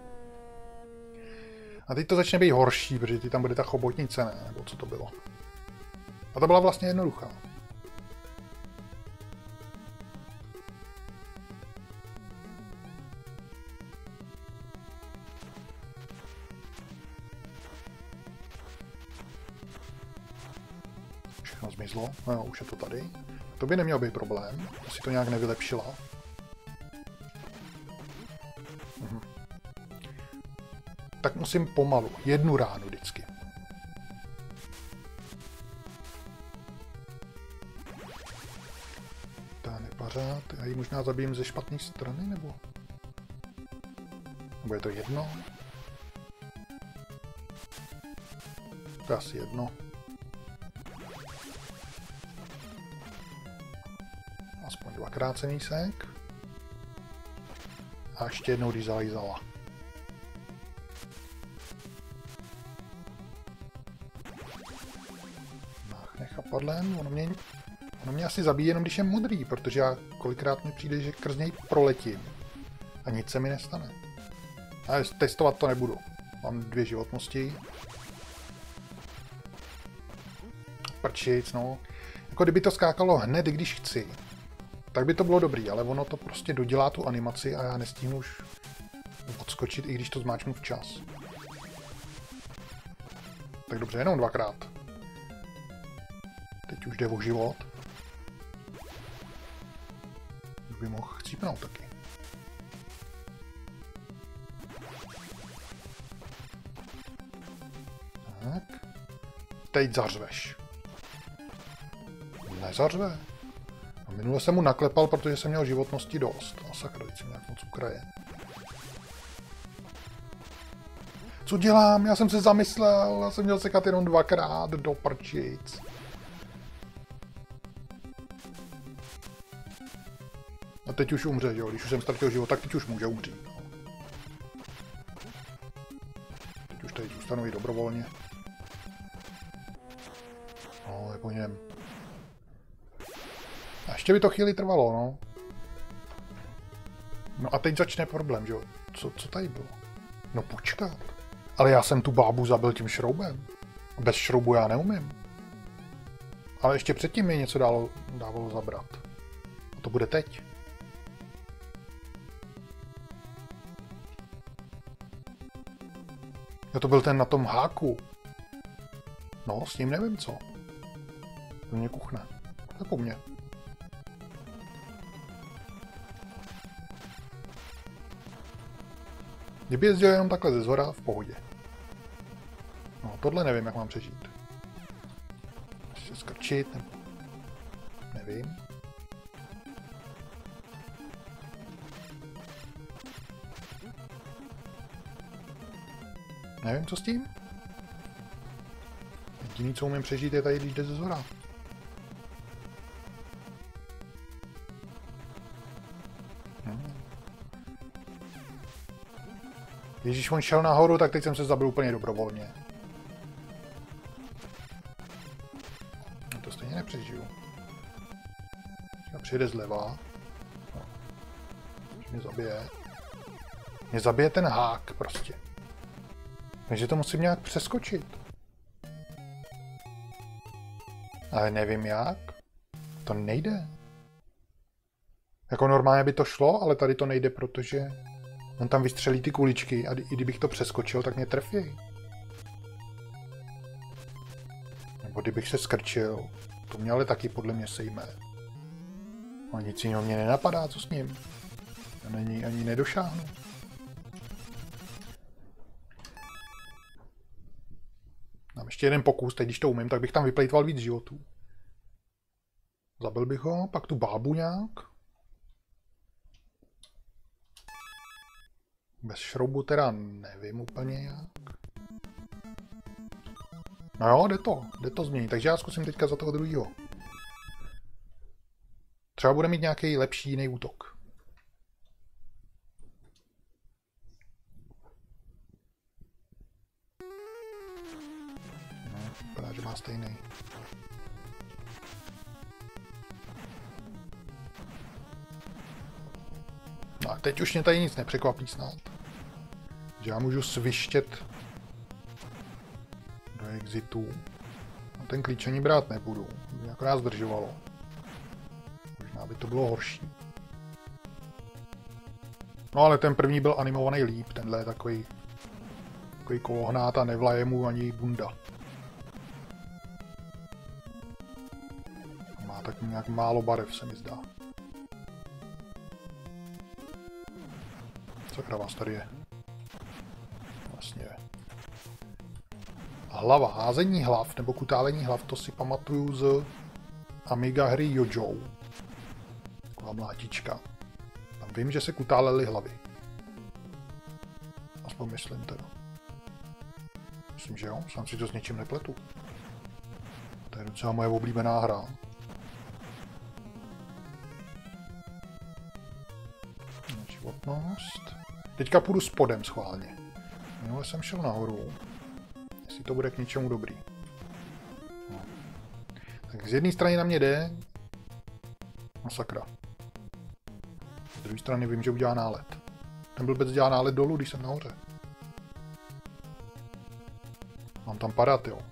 A teď to začne být horší, protože ty tam bude ta chobotnice, ne? Nebo co to bylo. A to byla vlastně jednoduchá. Všechno zmizlo. No jo, už je to tady. To by neměl být problém, jestli to nějak nevylepšila. Mhm. Tak musím pomalu. Jednu ránu vždycky. Ta nepařád. Já ji možná zabijím ze špatné strany, nebo? Nebo je to jedno? To je asi jedno. Aspoň dvakrát semísek. A ještě jednou, když zalízala. Chapadlem, ono mě, ono mě asi zabíjí jenom, když je modrý, protože já kolikrát mi přijde, že krz něj proletím. A nic se mi nestane. Ale testovat to nebudu. Mám dvě životnosti. Prčic, no. Jako kdyby to skákalo hned, když chci, tak by to bylo dobrý, ale ono to prostě dodělá tu animaci a já nestihnu už odskočit, i když to zmáčknu včas. Tak dobře, jenom dvakrát. Teď už jde o život. Už by mohl chcípnout taky. Tak. Teď zařveš. Nezařve. A minule jsem mu naklepal, protože jsem měl životnosti dost. A sakra, teď jsem nějak moc ukraje. Co dělám? Já jsem se zamyslel. Já jsem měl sekat jenom dvakrát do prčic. A teď už umře, jo? Když už jsem ztratil život, tak teď už může umřít. No. Teď už tady zůstanu i dobrovolně. No, je po něm. A ještě by to chvíli trvalo, no. No a teď začne problém, že jo? Co, co tady bylo? No počkat. Ale já jsem tu bábu zabil tím šroubem. Bez šroubu já neumím. Ale ještě předtím mi něco dalo, dávalo zabrat. A to bude teď. Jo, to byl ten na tom háku. No, s ním nevím co. To mě kuchne. To je po mně. Kdyby jezdil jenom takhle ze zhora, v pohodě. No, tohle nevím, jak mám přežít. Ještě skrčit, nebo... Nevím. Nevím, co s tím. Jediný, co umím přežít, je tady, když jde ze zhora. Hmm. Ježíš, on šel nahoru, tak teď jsem se zabil úplně dobrovolně. No to stejně nepřežiju. Přijede zleva. No. Mě zabije. Mě zabije ten hák prostě. Takže to musím nějak přeskočit. Ale nevím jak. To nejde. Jako normálně by to šlo, ale tady to nejde, protože on tam vystřelí ty kuličky a i kdybych to přeskočil, tak mě trefí. Nebo kdybych se skrčil, to mě ale taky podle mě sejme. A nic jiného mě nenapadá, co s ním. Já ani, ani nedošáhnu. Mám ještě jeden pokus, teď když to umím, tak bych tam vyplejtval víc životů. Zabil bych ho, pak tu bábu nějak. Bez šroubu teda nevím úplně jak. No jo, jde to, jde to změnit, takže já zkusím teďka za toho druhýho. Třeba bude mít nějaký lepší jiný útok. No, vypadá, že má stejný. No a teď už mě tady nic nepřekvapí snad. Že já můžu svištět do exitu. No ten klíč ani brát nebudu. Mě akorát zdržovalo. Možná by to bylo horší. No ale ten první byl animovaný líp. Tenhle je takový, takový kolohnát a nevlaje mu ani bunda. Má tak nějak málo barev, se mi zdá. Sakra, vás tady je. Vlastně je. Hlava, házení hlav nebo kutálení hlav, to si pamatuju z Amiga hry Yojo. Taková mlátička. Tam vím, že se kutálely hlavy. Aspoň myslím teda. Myslím, že jo, sám si to s něčím nepletu. To je docela moje oblíbená hra. Životnost. Teďka půjdu spodem schválně. Minule jsem šel nahoru. Jestli to bude k něčemu dobrý. No. Tak z jedné strany na mě jde. Masakra. Z druhé strany vím, že udělá nálet. Ten blbec dělá nálet dolů, když jsem nahoře. Mám tam padat, jo.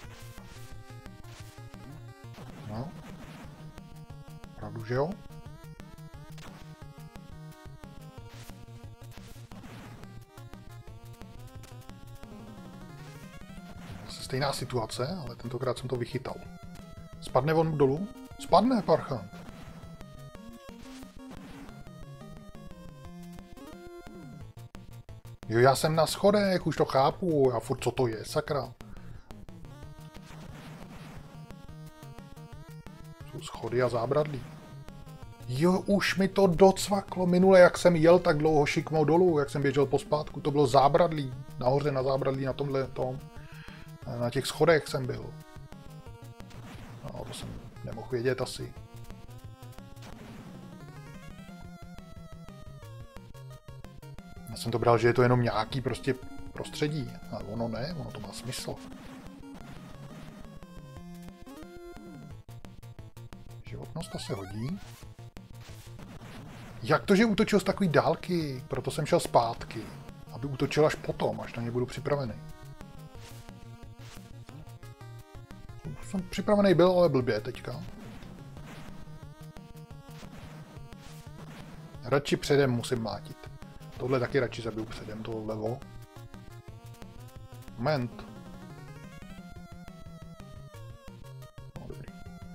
No. Pravdu, že jo? Stejná situace, ale tentokrát jsem to vychytal. Spadne on dolů? Spadne, parchant. Jo, já jsem na schodech, už to chápu. Já furt, co to je, sakra. Jsou schody a zábradlí. Jo, už mi to docvaklo. Minule, jak jsem jel tak dlouho šikmo dolů, jak jsem běžel pospátku, to bylo zábradlí. Nahoře na zábradlí, na tomhle tom. Na těch schodech jsem byl. No, to jsem nemohl vědět asi. Já jsem to bral, že je to jenom nějaký prostě prostředí. Ale ono ne, ono to má smysl. Životnost to se hodí. Jak to, že útočil z takový dálky? Proto jsem šel zpátky. Aby útočil až potom, až na ně budu připravený. Jsem připravený byl, ale blbě teďka. Radši předem musím mátit. Tohle taky radši zabiju předem, toho levo. Moment. No, dobrý.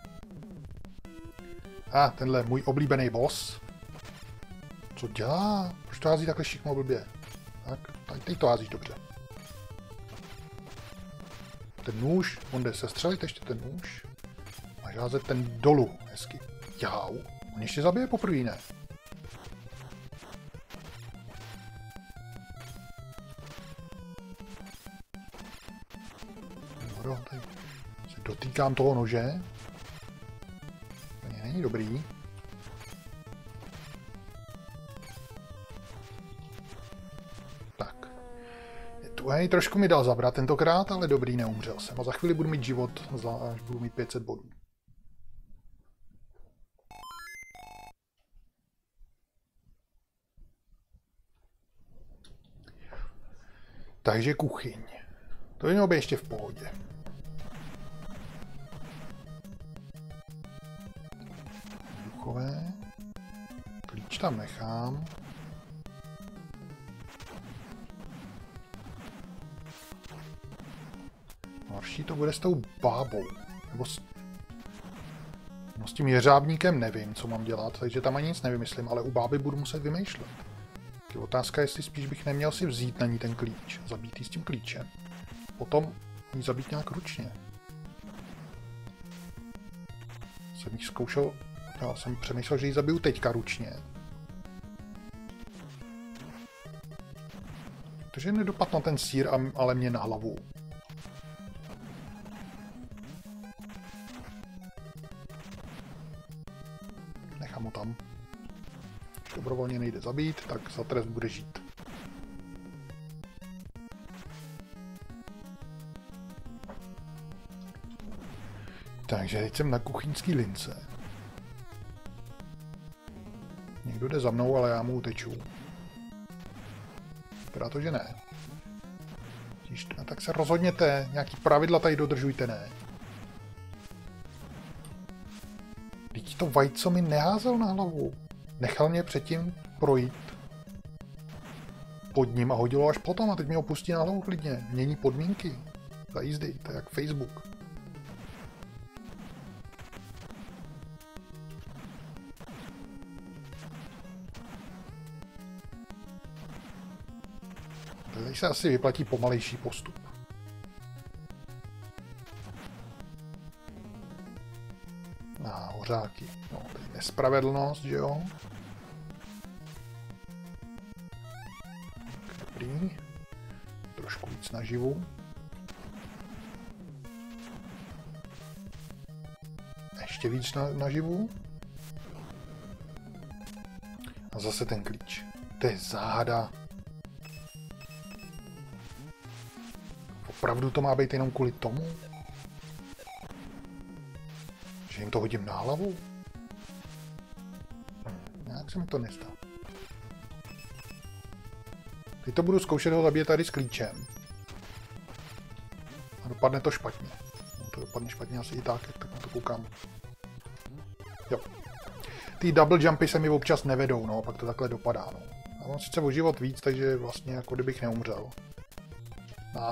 A, ah, tenhle můj oblíbený boss. Co dělá? Proč to hází takhle šikmo blbě? Tak, tady teď to házíš dobře. Ten nůž, on jde sestřelit ještě ten nůž. A házet ten dolů, hezky. Jau, on ještě zabije poprvé, ne? Dobro, tady se dotýkám toho nože. To není dobrý. Hej, trošku mi dal zabrat tentokrát, ale dobrý, neumřel jsem. A za chvíli budu mít život, až budu mít pět set bodů. Takže kuchyň. To by mělo být ještě v pohodě. Duchové. Klíč tam nechám. Horší to bude s tou bábou. Nebo s... No s tím jeřábníkem nevím, co mám dělat, takže tam ani nic nevymyslím, ale u báby budu muset vymýšlet. Je otázka, jestli spíš bych neměl si vzít na ní ten klíč, zabít jí s tím klíčem. Potom ji zabít nějak ručně. Jsem jí zkoušel, já jsem přemýšlel, že ji zabiju teďka ručně. Protože nedopad na ten sýr, ale mě na hlavu. Nechám ho tam. Když dobrovolně nejde zabít, tak za trest bude žít. Takže teď jsem na kuchyňský lince. Někdo jde za mnou, ale já mu uteču. Vypadá to, že ne. No, tak se rozhodněte, nějaký pravidla tady dodržujte, ne. Teď to vajco mi neházel na hlavu. Nechal mě předtím projít pod ním a hodilo až potom a teď mě ho pustí na hlavu klidně. Mění podmínky za jízdy, to je jak Facebook. Teď se asi vyplatí pomalejší postup. A hořáky. No, tady nespravedlnost, že jo? Dobrý. Trošku víc naživu. Ještě víc na, naživu. A zase ten klíč. To je záhada. Opravdu to má být jenom kvůli tomu? Že jim to hodím na hlavu? Nějak se mi to nestá. Teď to budu zkoušet ho zabít tady s klíčem. A dopadne to špatně. No, to dopadne špatně asi i tak, jak tak na to koukám. Jo. Ty double jumpy se mi občas nevedou, no, pak to takhle dopadá, no. A mám sice o život víc, takže vlastně jako kdybych neumřel. A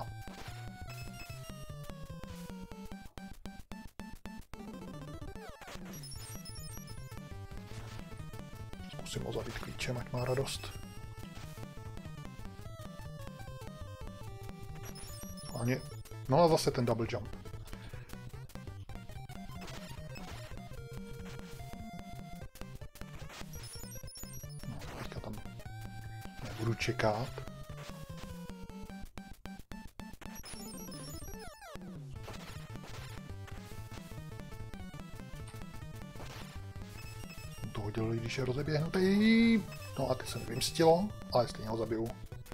musím ho zabít klíčem, ať má radost. Ani... No a zase ten double jump. No, teďka tam nebudu čekat. To hodil, když je rozeběhnutý. No a teď se mi vymstilo, ale stejně ho zabiju.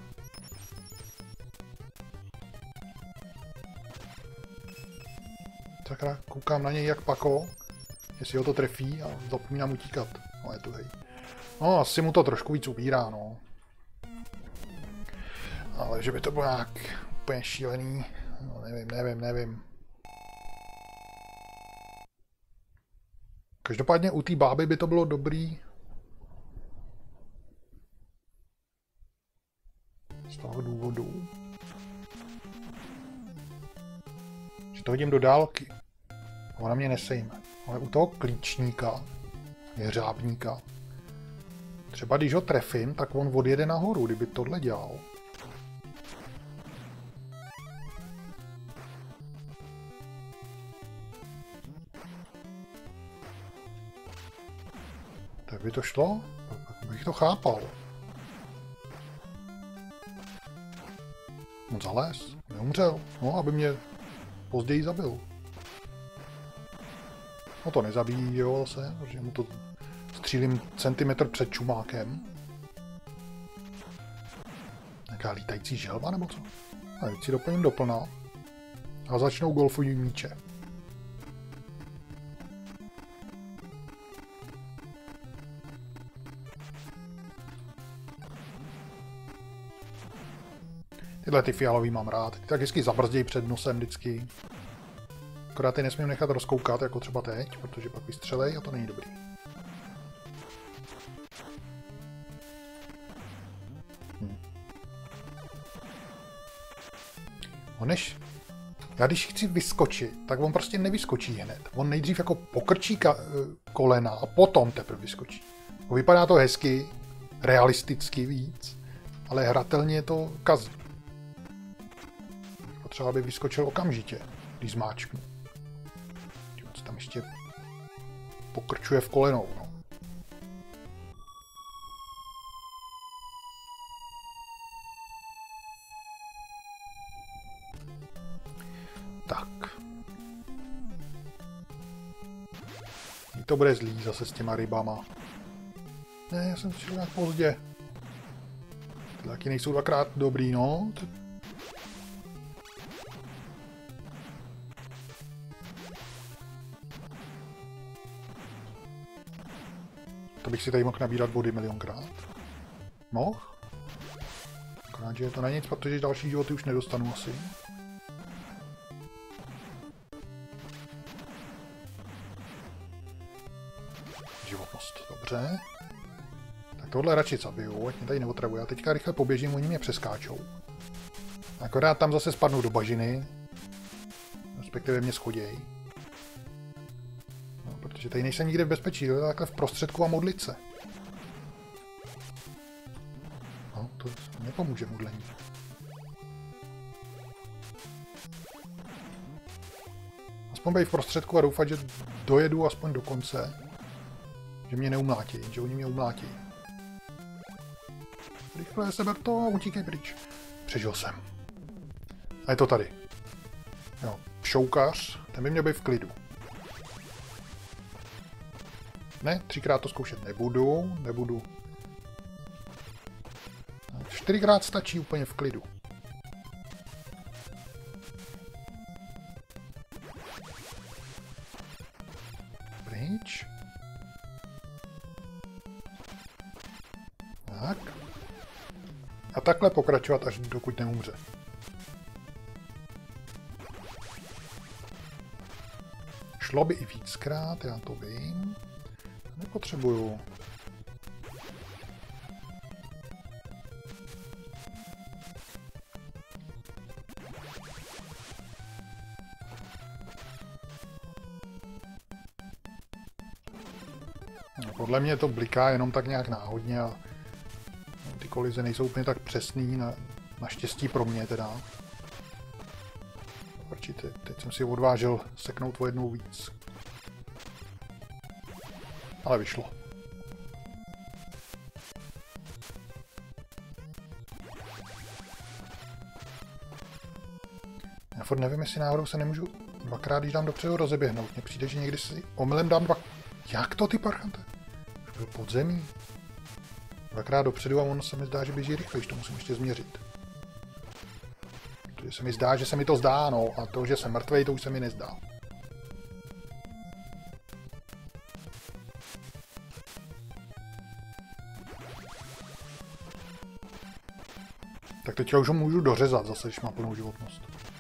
Sakra, koukám na něj jak pako, jestli ho to trefí a zapomínám utíkat. No je to hej. No asi mu to trošku víc ubírá, no. Ale že by to bylo nějak úplně šílený, no nevím, nevím, nevím. Každopádně u té báby by to bylo dobrý. Z toho důvodu. Že to hodím do dálky. Ona mě nesejme. Ale u toho klíčníka, jeřábníka, třeba když ho trefím, tak on odjede nahoru, kdyby tohle dělal. Tak by to šlo? Tak bych to chápal. On zalez, neumřel, no, aby mě později zabil. No to nezabíjí, jo, zase, protože mu to střílím centimetr před čumákem. Nějaká lítající želva, nebo co? A teď si doplním doplna a začnou golfový míče. Tyhle ty fialový mám rád. Ty tak hezky zabrzdějí před nosem vždycky. Akorát ty nesmím nechat rozkoukat, jako třeba teď, protože pak vystřelej a to není dobrý. Hm. On než... Já když chci vyskočit, tak on prostě nevyskočí hned. On nejdřív jako pokrčí kolena a potom teprve vyskočí. Vypadá to hezky, realisticky víc, ale hratelně to kazí. Potřeba, aby vyskočil okamžitě, když zmáčknu. Co tam ještě pokrčuje v kolenou. No. Tak. To bude zlý zase s těma rybama. Ne, já jsem šel nějak pozdě. Ty taky nejsou dvakrát dobrý, no. To bych si tady mohl nabírat body milionkrát. Mohl? Akorát, že to není nic, protože další životy už nedostanu asi. Životnost, dobře. Tak tohle radši zabiju, ať mě tady neotravuje. Já teďka rychle poběžím, oni mě přeskáčou. Akorát tam zase spadnou do bažiny. Respektive mě schoděj. No, protože tady nejsem nikde v bezpečí, to je takhle v prostředku a modlit se. No, to nepomůže modlení. Aspoň bej v prostředku a doufat, že dojedu aspoň do konce. Že mě neumlátí, že oni mě umlátí. Rychle seber to a utíkej pryč. Přežil jsem. A je to tady. Jo, šoukař, ten by měl být v klidu. Ne, třikrát to zkoušet nebudu, nebudu. Čtyřikrát stačí úplně v klidu. Pryč. Tak. A takhle pokračovat, až dokud neumře. Šlo by i víckrát, já to vím. Nepotřebuju. No, podle mě to bliká jenom tak nějak náhodně a ty kolize nejsou úplně tak přesný, na, naštěstí pro mě teda. Určitě, teď jsem si odvážil seknout o jednou víc. Ale vyšlo. Já furt nevím, jestli náhodou se nemůžu dvakrát, když dám dopředu, rozeběhnout. Mně přijde, že někdy si omylem dám dva... Jak to, ty parchante? Už byl podzemí. Dvakrát dopředu a ono se mi zdá, že běží rychlejš, to musím ještě změřit. Protože se mi zdá, že se mi to zdá, no, a to, že jsem mrtvej, to už se mi nezdá. Tak teď já už ho můžu dořezat zase, když má plnou životnost.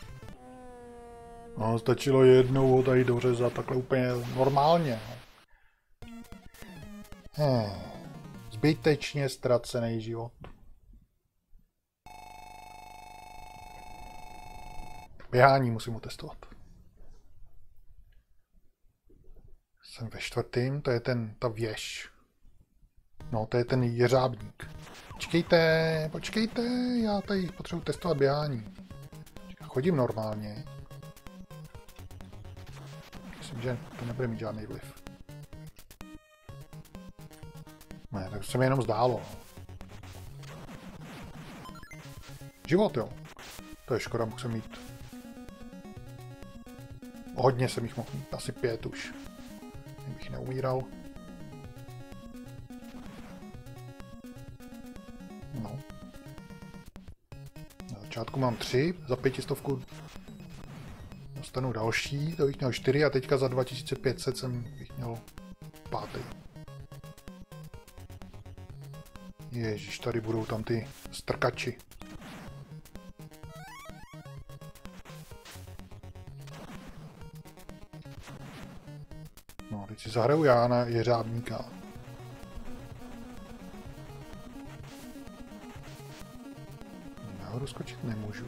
No, stačilo jednou ho tady dořezat, takhle úplně normálně. Hmm. Zbytečně ztracený život. Běhání musím otestovat. Jsem ve čtvrtým, to je ten, ta věž. No, to je ten jeřábník. Počkejte, počkejte, já tady potřebuji testovat běhání. Chodím normálně. Myslím, že to nebude mít žádný vliv. Ne, tak se mi jenom zdálo. Život, jo. To je škoda, mohl jsem mít. Hodně jsem jich mohl mít, asi pět už. Kdybych neumíral. No. Na začátku mám tři, za pětistovku dostanu další, to bych měl čtyři a teďka za dva tisíce pět set jsem bych měl pátý. Ježíš, tady budou tam ty strkači. Teď si zahraju já na jeřábníka. Nahoru skočit nemůžu.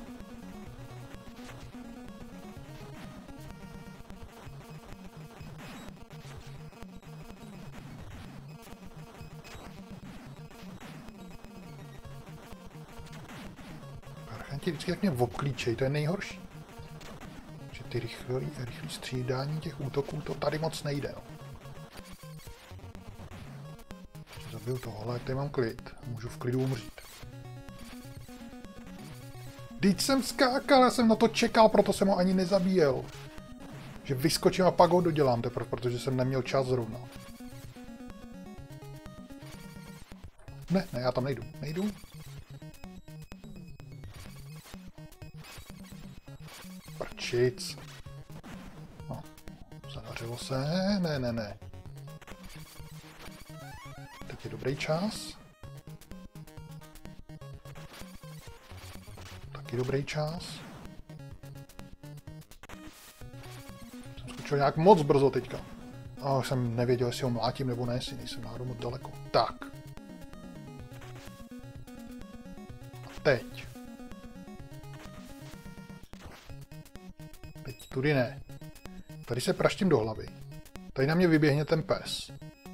Parchanti vždycky tak mě obklíčej, to je nejhorší. Že ty rychlý, rychlý střídání těch útoků, to tady moc nejde. No. Zabil tohle, tady mám klid. Můžu v klidu umřít. Vždyť jsem skákal, já jsem na to čekal, proto jsem ho ani nezabíjel. Že vyskočím a pak ho dodělám teprve, protože jsem neměl čas zrovna. Ne, ne, já tam nejdu, nejdu. Prčic. No, zadařilo se, ne, ne, ne. Teď je dobrý čas. Taky dobrý čas. Jsem skočil nějak moc brzo teďka. A jsem nevěděl, jestli ho mlátím nebo ne, jestli nejsem náhodou moc daleko. Tak. A teď. Teď tudy ne. Tady se praštím do hlavy. Tady na mě vyběhne ten pes.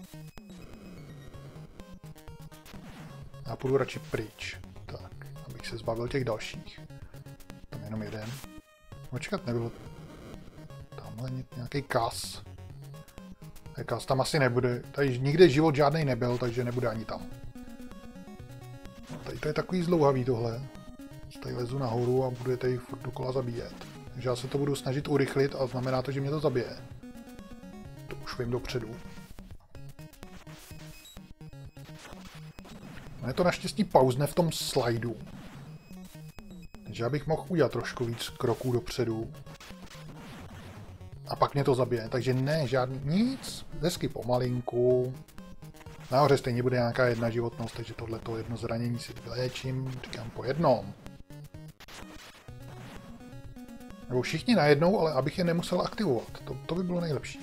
Já půjdu radši pryč. Tak, abych se zbavil těch dalších. Tam je jenom jeden. Počkat, nebylo... Tamhle nějaký kas. Tady kas tam asi nebude. Tady nikde život žádnej nebyl, takže nebude ani tam. No, tady to je takový zdlouhavý tohle. Tady lezu nahoru a budu je tady furt dokola zabíjet. Takže já se to budu snažit urychlit a znamená to, že mě to zabije. To už vím dopředu. No je to naštěstí pauzne v tom slajdu. Takže já bych mohl udělat trošku víc kroků dopředu. A pak mě to zabije. Takže ne, žádný nic. Hezky pomalinku. Nahoře stejně bude nějaká jedna životnost, takže tohleto jedno zranění si vyléčím. Říkám po jednom. Nebo všichni najednou, ale abych je nemusel aktivovat. To, to by bylo nejlepší.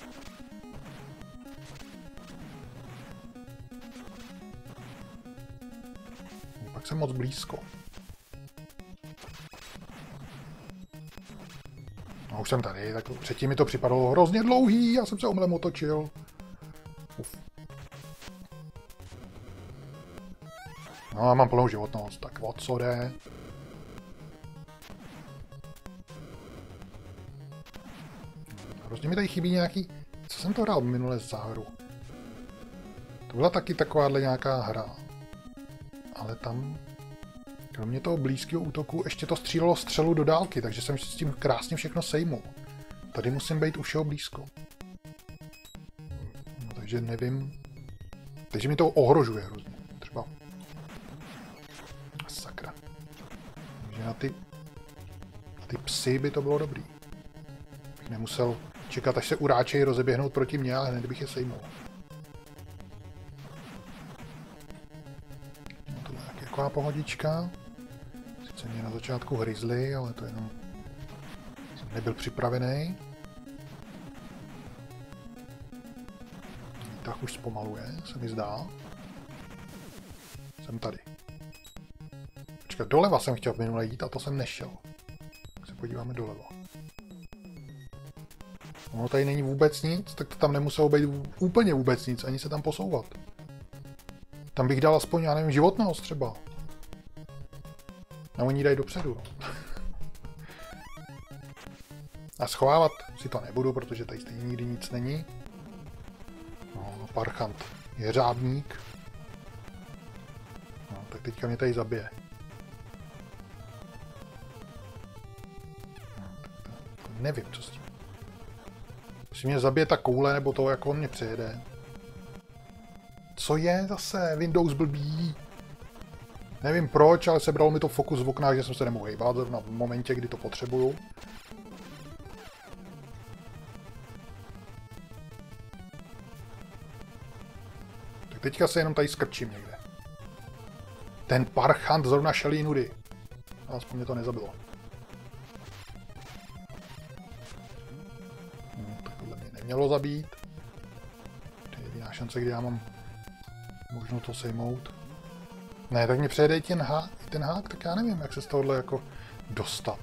Pak jsem moc blízko. No už jsem tady, tak předtím mi to připadalo hrozně dlouhý, já jsem se omylem otočil. Uf. No a mám plnou životnost, tak o co jde? Hrozně mi tady chybí nějaký... Co jsem to hrál minule za hru? To byla taky takováhle nějaká hra. Ale tam, kromě toho blízkého útoku, ještě to střílelo střelu do dálky, takže jsem s tím krásně všechno sejmul. Tady musím být u všeho blízko. No, takže nevím... Takže mi to ohrožuje hrozně. Třeba... Sakra. Takže na ty... Na ty psy by to bylo dobrý. Bych nemusel čekat, až se uráčejí rozeběhnout proti mně, ale hned bych je sejmul. No tohle je taková pohodička. Sice mě na začátku hryzli, ale to jenom... Jsem nebyl připravený. Tak už zpomaluje, se mi zdá. Jsem tady. Počkat, doleva jsem chtěl minule jít a to jsem nešel. Tak se podíváme doleva. Ono tady není vůbec nic, tak to tam nemuselo být úplně vůbec nic, ani se tam posouvat. Tam bych dal aspoň, já nevím, životnost třeba. A oni dají dopředu. No. A schovávat si to nebudu, protože tady stejně nikdy nic není. No, parchant. Jeřábník. No, tak teďka mě tady zabije. No, tak to, to nevím, co s tím. Jestli mě zabije ta koule, nebo to, jak on mě přejede. Co je zase? Windows blbý. Nevím proč, ale sebralo mi to fokus v oknách, že jsem se nemohl hejbat zrovna v momentě, kdy to potřebuju. Tak teďka se jenom tady skrčím někde. Ten parchant zrovna šel jí nudy. Aspoň mě to nezabilo. No, tak tohle mě nemělo zabít. šance, kdy já mám možnost to sejmout. Ne, tak mě přejede ten hák, ten hák, tak já nevím, jak se z tohohle jako dostat.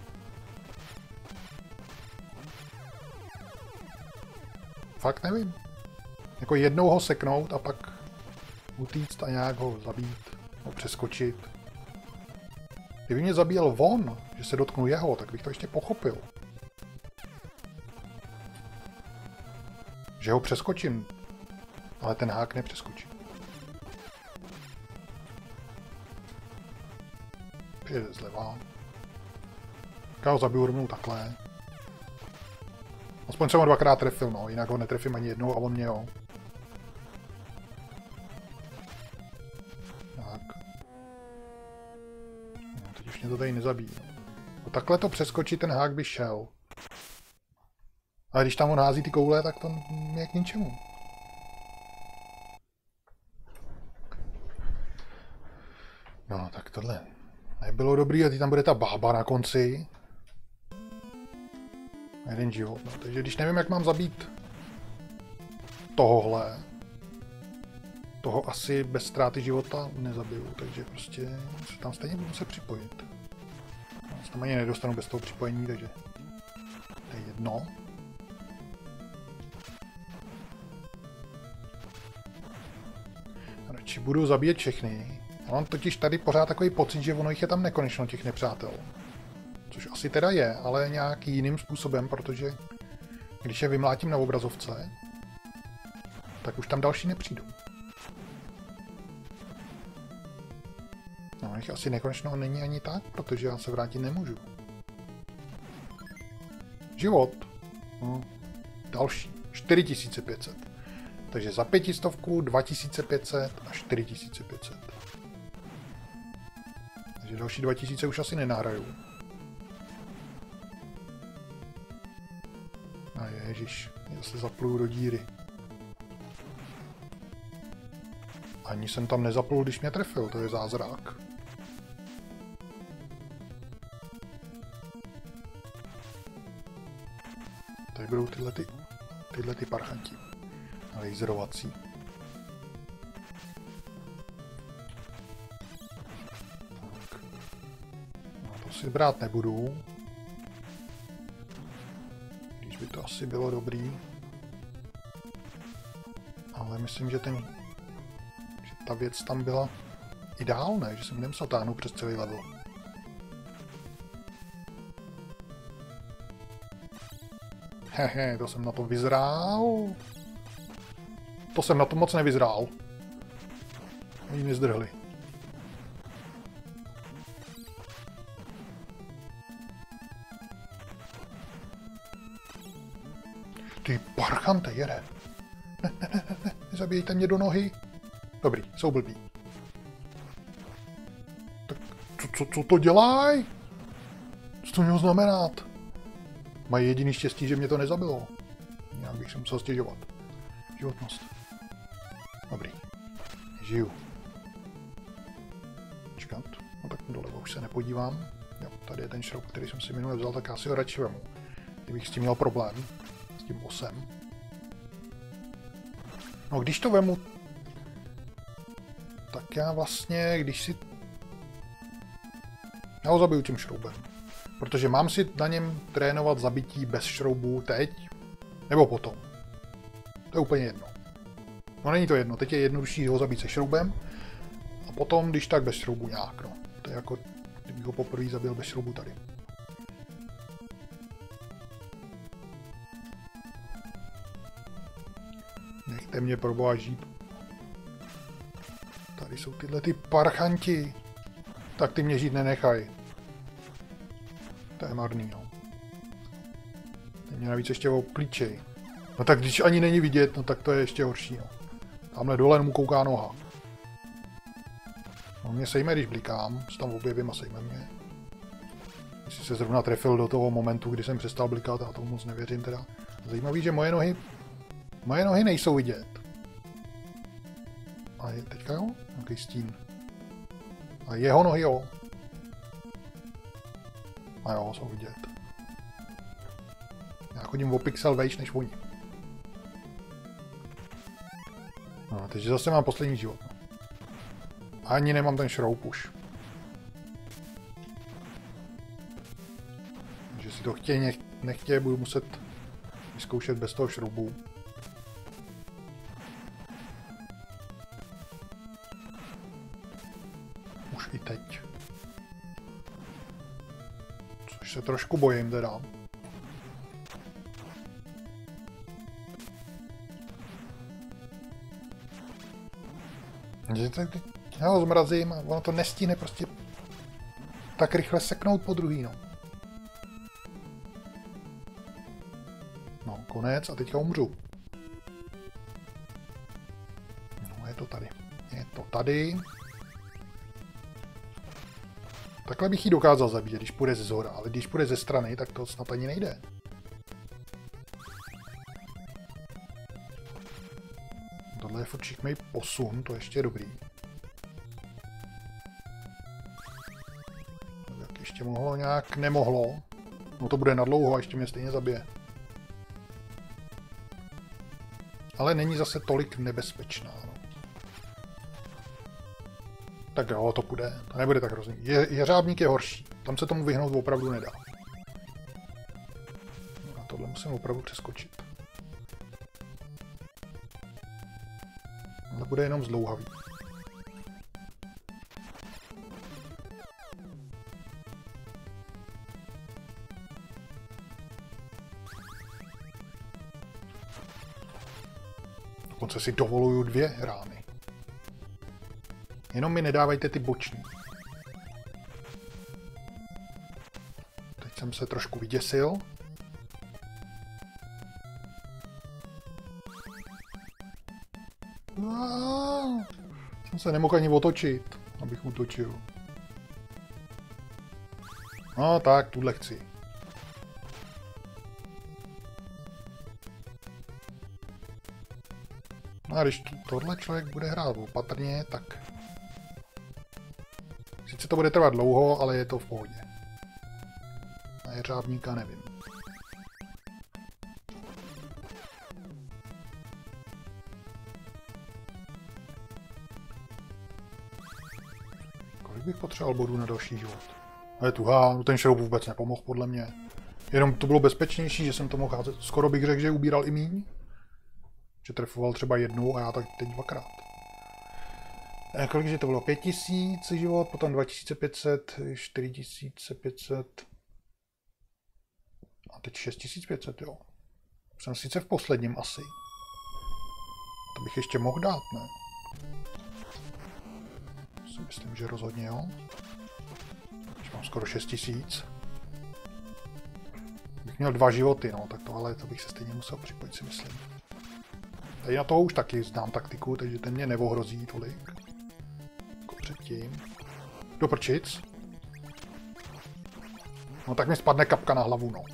Fakt nevím. Jako jednou ho seknout a pak utíct a nějak ho zabít, ho přeskočit. Kdyby mě zabíjel on, že se dotknu jeho, tak bych to ještě pochopil. Že ho přeskočím, ale ten hák nepřeskočí. Přijede zleva. Já ho zabiju rovnou takhle. Aspoň jsem ho dvakrát trefil, no, jinak ho netrefím ani jednou a on mě jo. Tak. No, teď už mě to tady nezabíjí. No, takhle to přeskočit, ten hák by šel. Ale když tam on hází ty koule, tak to je k ničemu. No, tak tohle nebylo dobrý a teď tam bude ta bába na konci. Jeden život, no. Takže když nevím, jak mám zabít tohohle, toho asi bez ztráty života nezabiju, takže prostě se tam stejně budu se připojit. Já se tam ani nedostanu bez toho připojení, takže to je jedno. Radši budu zabíjet všechny. Já mám totiž tady pořád takový pocit, že ono jich je tam nekonečno těch nepřátel. Což asi teda je, ale nějak jiným způsobem, protože když je vymlátím na obrazovce, tak už tam další nepřijdou. No, jich asi nekonečno není ani tak, protože já se vrátit nemůžu. Život. No, další. čtyři tisíce pět set. Takže za pětistovku, dva tisíce pět set a čtyři tisíce pět set. Takže další dva tisíce už asi nenahraju. A ježiš, já se zapluju do díry. Ani jsem tam nezaplul, když mě trefil, to je zázrak. Tady budou tyhle ty, tyhle ty parchanti. Laserovací. Tak. No, to si brát nebudu. Když by to asi bylo dobrý. Ale myslím, že, ten, že ta věc tam byla ideálná, že jsem nemusel táhnout přes celý level. Hehe, to jsem na to vyzrál. To jsem na to moc nevyzrál. Oni mě zdrhli. Ty parchante, jede. Ne, ne, ne, ne, ne, nezabijejte mě do nohy. Dobrý, jsou blbí. Tak co, co, co to dělají? Co to mělo znamenat? Mají jediný štěstí, že mě to nezabilo. Jinak bych se musel stěžovat. Životnost. Dobrý. Žiju. Čekat. No tak doleva už se nepodívám. Jo, tady je ten šroub, který jsem si minule vzal, tak já si ho radši vemu. Kdybych s tím měl problém. S tím osem. No když to vemu, tak já vlastně, když si... Já ho zabiju tím šroubem. Protože mám si na něm trénovat zabití bez šroubů teď, nebo potom. To je úplně jedno. No není to jedno, teď je jednodušší ho zabít se šroubem a potom, když tak bez šroubu nějak, no. To je jako, kdybych ho poprvé zabil bez šroubu tady. Nechte mě proboha žít. Tady jsou tyhle ty parchanti. Tak ty mě žít nenechaj. To je marný, no. Ty mě navíc ještě oplíčej. No tak když ani není vidět, no tak to je ještě horší, no. Tamhle dole mu kouká noha. No mě sejme, když blikám, se tam objevím a sejme mě. Jestli se zrovna trefil do toho momentu, kdy jsem přestal blikat, a tomu moc nevěřím teda. Zajímavý, že moje nohy, moje nohy nejsou vidět. A je teďka jo? Nějaký stín. A jeho nohy jo. A jo, jsou vidět. Já chodím o pixel vejš než oni. No, takže zase mám poslední život. Ani nemám ten šroub už. Takže si to chtějí, nech, nechtějí, budu muset vyzkoušet bez toho šroubu. Už i teď. Což se trošku bojím teda. Já ho zmrazím a ono to nestíne prostě tak rychle seknout po druhý, no. No, konec a teďka umřu. No, je to tady. Je to tady. Takhle bych ji dokázal zabít, když půjde ze zhora, ale když půjde ze strany, tak to snad ani nejde. Tohle je furt šikmej posun, to ještě je dobrý. Tak ještě mohlo nějak, nemohlo. No to bude nadlouho a ještě mě stejně zabije. Ale není zase tolik nebezpečná. No. Tak jo, to půjde. To nebude tak hrozný. Je, jeřábník je horší. Tam se tomu vyhnout opravdu nedá. No a tohle musím opravdu přeskočit. Ale bude jenom zdlouhavý. Dokonce si dovoluju dvě rány. Jenom mi nedávajte ty boční. Teď jsem se trošku vyděsil. Aaaa, jsem se nemohl ani otočit, abych útočil. No tak, tuhle chci. No a když tohle člověk bude hrát opatrně, tak... Sice to bude trvat dlouho, ale je to v pohodě. Na jeřábníka nevím. Kolik bych potřeboval bodů na další život? Ale tuhá, ten šroub vůbec nepomohl podle mě. Jenom to bylo bezpečnější, že jsem to mohl házet. Skoro bych řekl, že ubíral i míň. Že trefoval třeba jednou a já tak teď dvakrát. A kolik, že to bylo? pět tisíc život, potom dva tisíce pět set, čtyři tisíce pět set a teď šest tisíc pět set, jo. Jsem sice v posledním asi. To bych ještě mohl dát, ne? Si myslím, že rozhodně jo. Už mám skoro šest tisíc. Bych měl dva životy, no, tak to ale to bych se stejně musel připojit, si myslím. Tady na toho už taky znám taktiku, takže ten mě neohrozí tolik. Jako předtím. Do prčic. No tak mi spadne kapka na hlavu, no.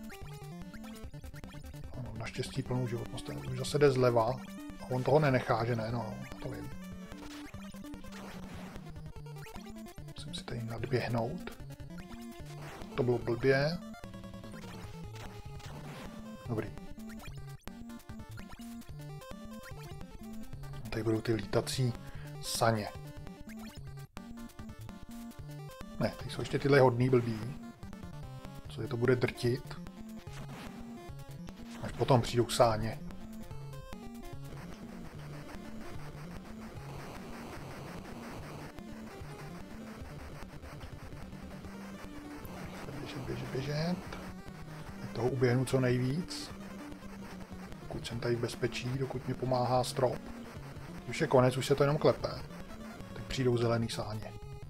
Ano, naštěstí plnou životnost. Ten už zase jde zleva. A on toho nenechá, že ne, no, to vím. Musím si tady nadběhnout. To bylo blbě. Dobrý. Tady budou ty lítací saně. Ne, tady jsou ještě tyhle hodný blbý. Co je to bude drtit. Až potom přijdou sáně. Běžet, běžet, běžet. Tak toho uběhnu co nejvíc. Dokud jsem tady v bezpečí, dokud mi pomáhá strop. Už je konec, už se to jenom klepe. Tak přijdou zelený sáně.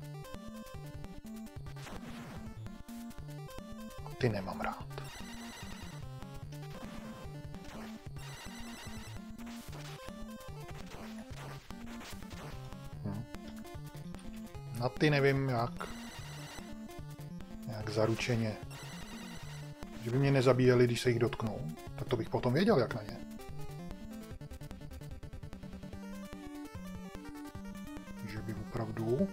A ty nemám rád. Hm. Na ty nevím jak. Jak zaručeně. Že by mě nezabíjeli, když se jich dotknou. Tak to bych potom věděl, jak na ně. Že by opravdu...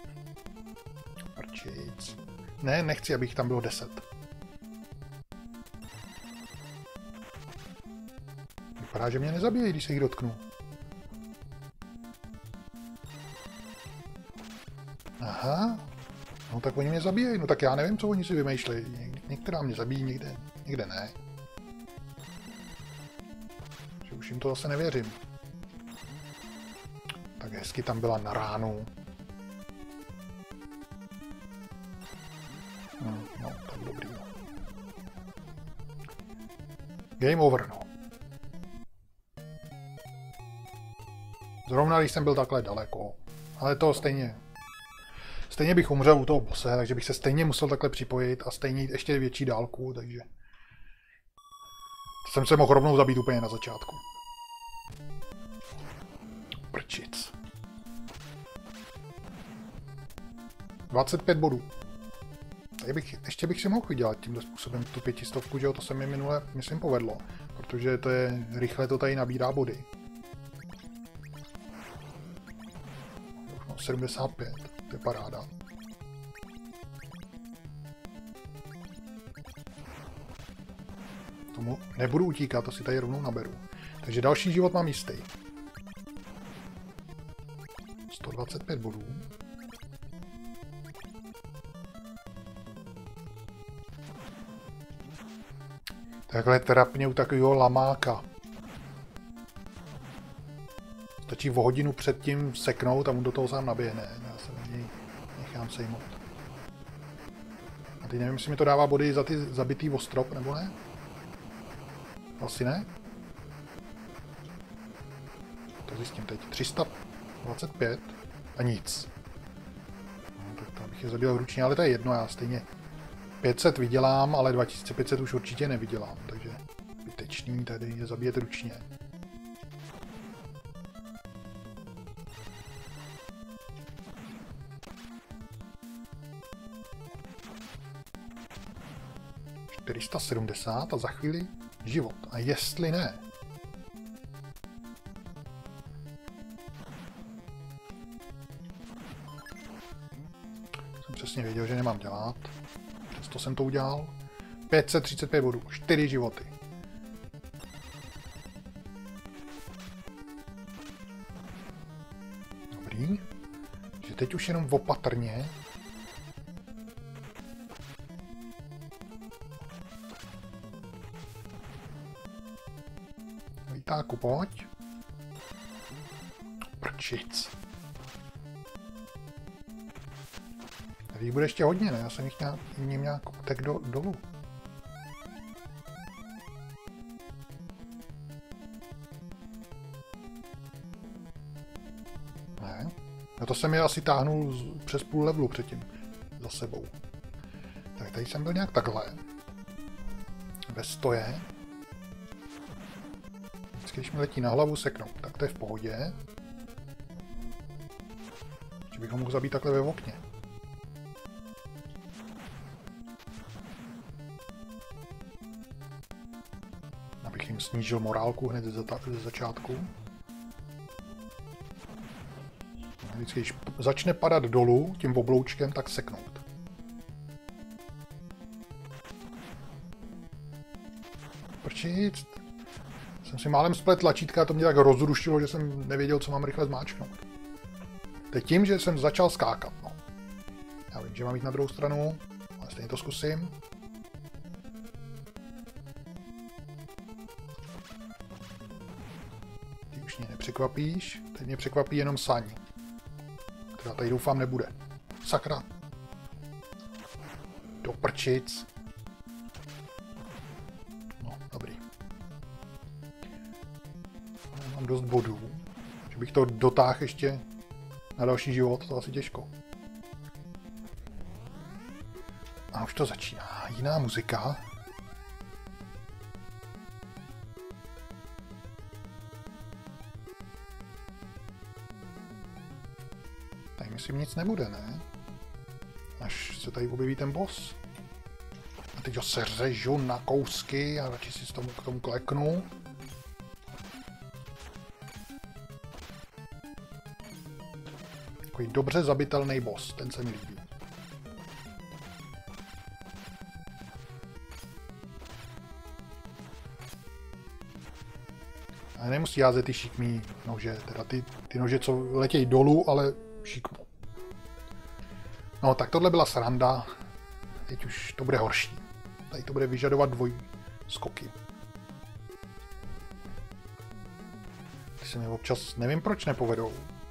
Prčic. Ne, nechci, abych tam bylo deset. vypadá, že mě nezabíjejí, když se jich dotknu. Aha. No tak oni mě zabíjejí, no tak já nevím, co oni si vymýšlejí. Některá mě zabíjí, někde, někde ne. Že už jim to zase nevěřím. Tak hezky tam byla na ránu. No, no tak dobrý. No. Game over, no. Zrovna když jsem byl takhle daleko. Ale to stejně... Stejně bych umřel u toho bose, takže bych se stejně musel takhle připojit a stejně jít ještě větší dálku, takže... To jsem se mohl rovnou zabít úplně na začátku. Prčic. dvacet pět bodů. Tady bych, ještě bych si mohl vydělat tímhle způsobem tu pětistovku, že jo, to se mi minule, myslím, povedlo. Protože to je, rychle to tady nabírá body. No, sedmdesát pět, to je paráda. Tomu nebudu utíkat, to si tady rovnou naberu. Takže další život mám jistý. sto dvacet pět bodů. Takhle trapně u takového lamáka. Stačí o hodinu předtím seknout a mu do toho sám naběhne. Já se na něj nechám sejmout. A teď nevím, jestli mi to dává body za ty zabitý ostrop, nebo ne? Asi ne? To zjistím teď. tři sta dvacet pět a nic. No, tak to bych je zabil ručně, ale to je jedno, já stejně pět set vydělám, ale dva tisíce pět set už určitě nevydělám, takže zbytečný tady je zabíjet ručně. čtyři sta sedmdesát a za chvíli život. A jestli ne? Jsem přesně věděl, že nemám dělat. Přesto jsem to udělal. pět set třicet pět bodů. čtyři životy. Dobrý. Takže teď už jenom opatrně. Vítáku, pojď. Prčic. Tady bude ještě hodně, ne? Já jsem jich nějak, jim nějak utek do, dolů. Ne? No to jsem je asi táhnul z, přes půl levelu předtím za sebou. Tak tady jsem byl nějak takhle. Ve stoje. Vždycky, když mi letí na hlavu, seknou. Tak to je v pohodě. Ještě bych ho mohl zabít takhle ve okně. Abych jim snížil morálku hned ze, ze začátku. Vždycky, když začne padat dolů tím obloučkem, tak seknout. Prčic. Jsem si málem splet tlačítka a to mě tak rozrušilo, že jsem nevěděl, co mám rychle zmáčknout. Teď tím, že jsem začal skákat. No. Já vím, že mám jít na druhou stranu, ale stejně to zkusím. Ty už mě nepřekvapíš, teď mě překvapí jenom Saň. Která tady doufám nebude. Sakra. Do prčic. No, dobrý. Mám dost bodů, že bych to dotáhl ještě na další život, to asi těžko. A už to začíná. Jiná muzika. Tady myslím nic nebude, ne? Až se tady objeví ten boss. A teď ho seřežu na kousky a radši si s tomu, k tomu kleknu. Takový dobře zabitelný boss, ten se mi líbí. A nemusí házet ty šikmý nože, teda ty, ty nože, co letějí dolů, ale šikmu. No, tak tohle byla sranda. Teď už to bude horší. Tady to bude vyžadovat dvojí skoky. Ty se mi občas, nevím proč, nepovedou.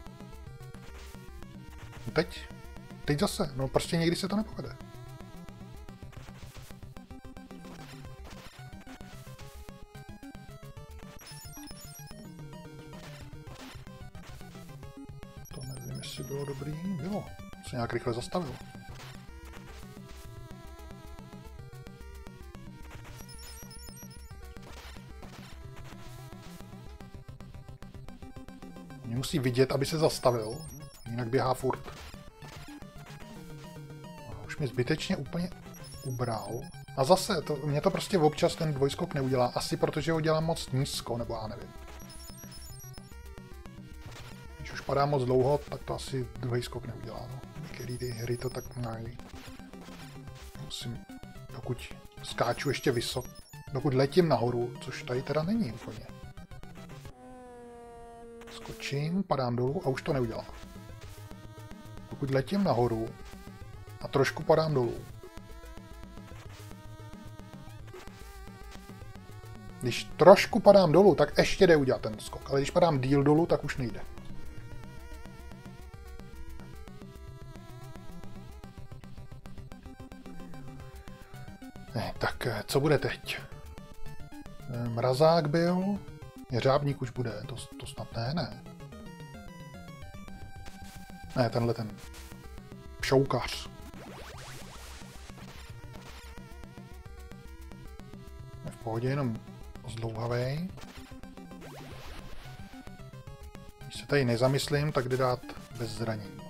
No teď? Teď zase. No prostě někdy se to nepovede. To nevím, jestli bylo dobrý. Bylo. Se nějak rychle zastavilo. Musí vidět, aby se zastavil, jinak běhá furt. Už mi zbytečně úplně ubral. A zase, to, mě to prostě občas ten dvojskok neudělá, asi protože ho dělám moc nízko, nebo já nevím. Když už padá moc dlouho, tak to asi dvojskok neudělá. No. Některé ty hry to tak mají. Musím, dokud skáču ještě vysoko, dokud letím nahoru, což tady teda není úplně. Skočím, padám dolů a už to neudělá. Pokud letím nahoru a trošku padám dolů. Když trošku padám dolů, tak ještě jde udělat ten skok, ale když padám díl dolů, tak už nejde. Ne, tak co bude teď? Mrazák byl... Jeřábník už bude, to, to snad ne, ne. Ne, tenhle ten pšoukař. Je v pohodě, jenom zdlouhavej. Když se tady nezamyslím, tak jde dát bez zranění.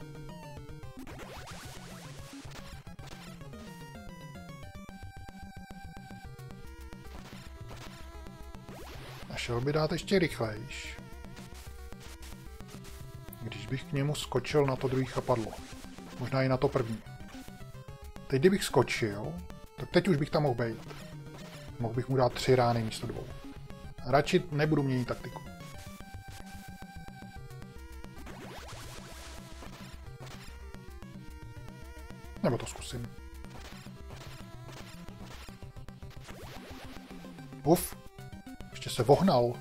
Šel by dát ještě rychlejš. Když bych k němu skočil na to druhý chapadlo. Možná i na to první. Teď kdybych skočil, tak teď už bych tam mohl být. Mohl bych mu dát tři rány místo dvou. Radši nebudu měnit taktiku. Nebo to zkusím. Uf. Ještě se vohnal.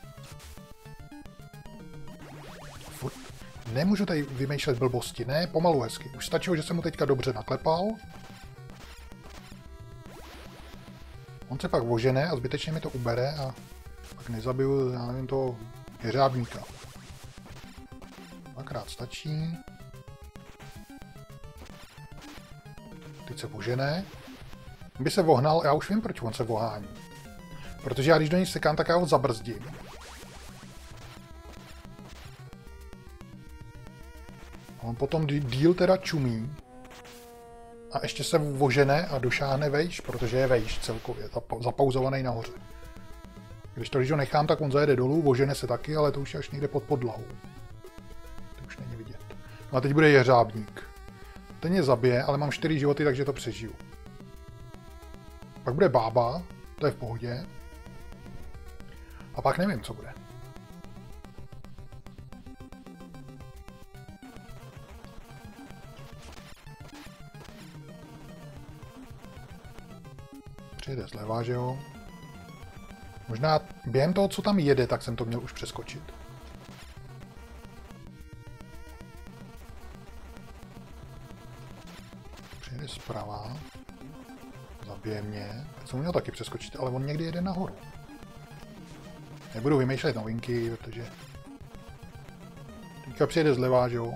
Furt. Nemůžu tady vymýšlet blbosti, ne? Pomalu hezky. Už stačilo, že jsem mu teďka dobře naklepal. On se pak vožene a zbytečně mi to ubere a pak nezabiju, já nevím, toho jeřábníka. Dvakrát stačí. Teď se vožene. By se vohnal, já už vím, proč on se vohání. Protože já když do něj sekám, tak já ho zabrzdím. On potom díl teda čumí. A ještě se vožene a došáhne vejš, protože je vejš celkově, zapauzovaný nahoře. Když to, když ho nechám, tak on zajede dolů, vožene se taky, ale to už je až někde pod podlahou. To už není vidět. No a teď bude jeřábník. Ten mě zabije, ale mám čtyři životy, takže to přežiju. Pak bude bába, to je v pohodě. A pak nevím, co bude. Přijede zleva, že jo? Možná během toho, co tam jede, tak jsem to měl už přeskočit. Přijede zprava. Zabije mě. Teď jsem měl taky přeskočit, ale on někdy jede nahoru. Nebudu vymýšlet novinky, protože... Teďka přijede zleva, že jo?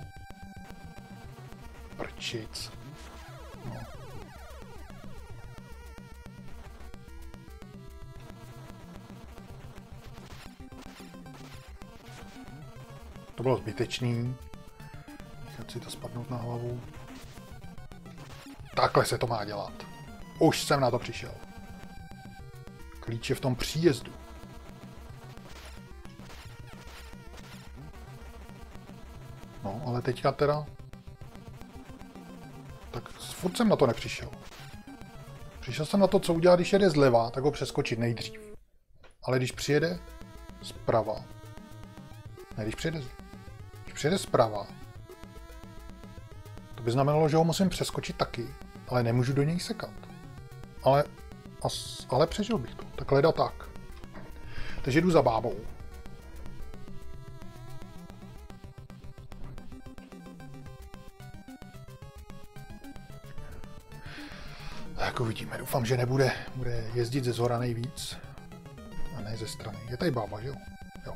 Prčic. No. To bylo zbytečný. Nechat si to spadnout na hlavu. Takhle se to má dělat. Už jsem na to přišel. Klíč je v tom příjezdu. No, ale teďka teda... Tak furt jsem na to nepřišel. Přišel jsem na to, co udělat, když jede zleva, tak ho přeskočit nejdřív. Ale když přijede Zprava. Ne, když přijede, když přijede zprava, to by znamenalo, že ho musím přeskočit taky, ale nemůžu do něj sekat. Ale, as, ale přežil bych to. Tak leda tak. Takže jdu za bábou. Tak uvidíme. Doufám, že nebude bude jezdit ze zhora nejvíc. A ne ze strany. Je tady bába, že jo? Jo.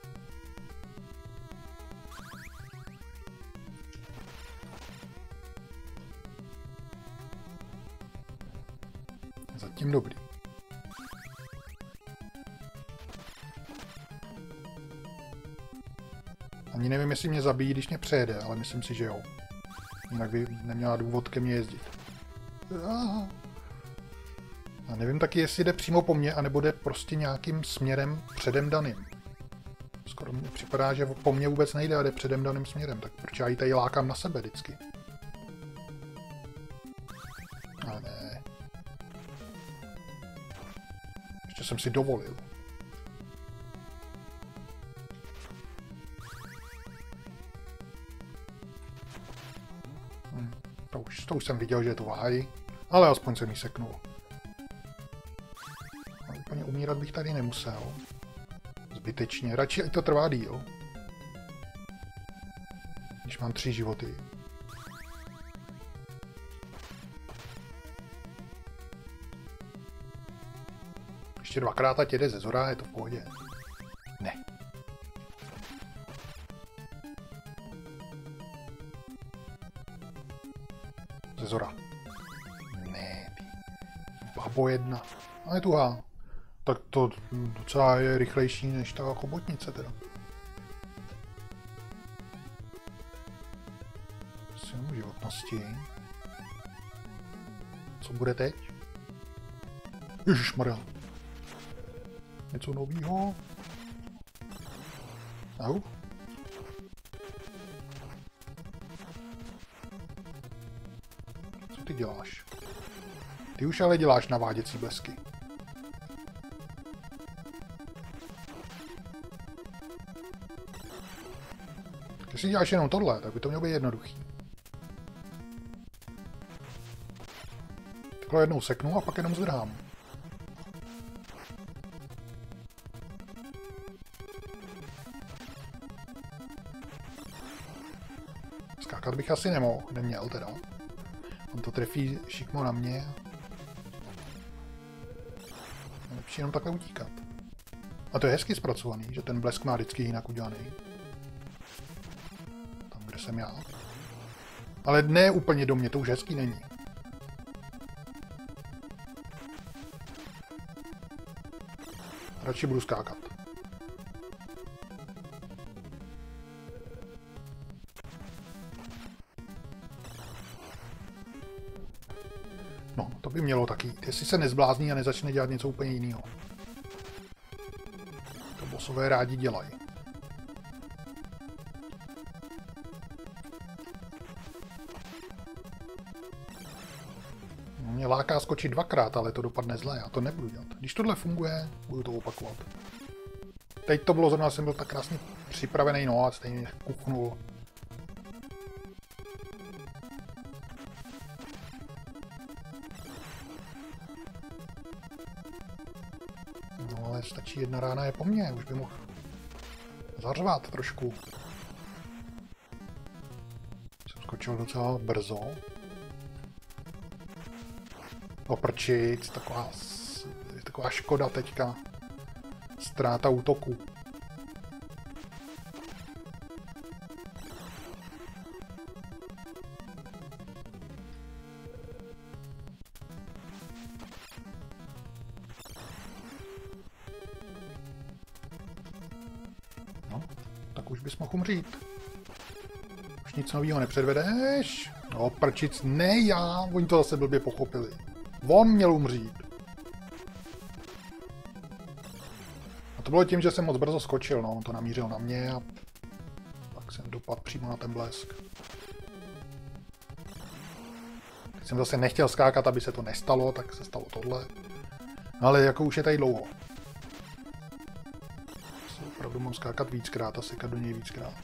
Zatím dobrý. Ani nevím, jestli mě zabíjí, když mě přejede, ale myslím si, že jo. Jinak by neměla důvod ke mně jezdit. A nevím taky, jestli jde přímo po mně, anebo jde prostě nějakým směrem předem daným. Skoro mi připadá, že po mně vůbec nejde a jde předem daným směrem, tak proč já ji tady lákám na sebe vždycky? Ale ne. Ještě jsem si dovolil. Hm, to, už, to už jsem viděl, že je to váj, ale aspoň jsem ji seknul. A úplně umírat bych tady nemusel. Zbytečně, radši ať to trvá díl. Když mám tři životy. Ještě dvakrát ať jede ze zhora, je to v pohodě. Ne. Ze zhora. Ne, ty. Babo jedna. A je tuhá. Tak to docela je rychlejší než ta chobotnice teda. Jsem životnosti. Co bude teď? Ježišmarja. Něco novýho? Au. Co ty děláš? Ty už ale děláš naváděcí blesky. Když si děláš jenom tohle, tak by to mělo být jednoduchý. Takhle jednou seknu a pak jenom zdrhám. Skákat bych asi nemohl, neměl teda. On to trefí šikmo na mě. Lepší jenom takhle utíkat. A to je hezky zpracovaný, že ten blesk má vždycky jinak udělaný. Tam, kde jsem já. Ale ne úplně do mě, to už hezký není. Radši budu skákat. No, to by mělo taky. Jestli se nezblázní a nezačne dělat něco úplně jiného. To bossové rádi dělají. Mě láká skočit dvakrát, ale to dopadne zle. Já to nebudu dělat. Když tohle funguje, budu to opakovat. Teď to bylo zrovna, jsem byl tak krásně připravený, no a stejně kuchnul. No ale stačí jedna rána je po mně, už by mohl zařvat trošku. Jsem skočil docela brzo. Oprčit, taková, taková škoda teďka. Ztráta útoku. No, tak už bys mohl umřít. Už nic nového nepředvedeš. No, prčic, ne já, oni to zase blbě pochopili. On měl umřít. A to bylo tím, že jsem moc brzo skočil, no, on to namířil na mě a pak jsem dopadl přímo na ten blesk. Teď jsem zase nechtěl skákat, aby se to nestalo, tak se stalo tohle. No ale jako už je tady dlouho. opravdu mám skákat víckrát a sekat do něj víckrát.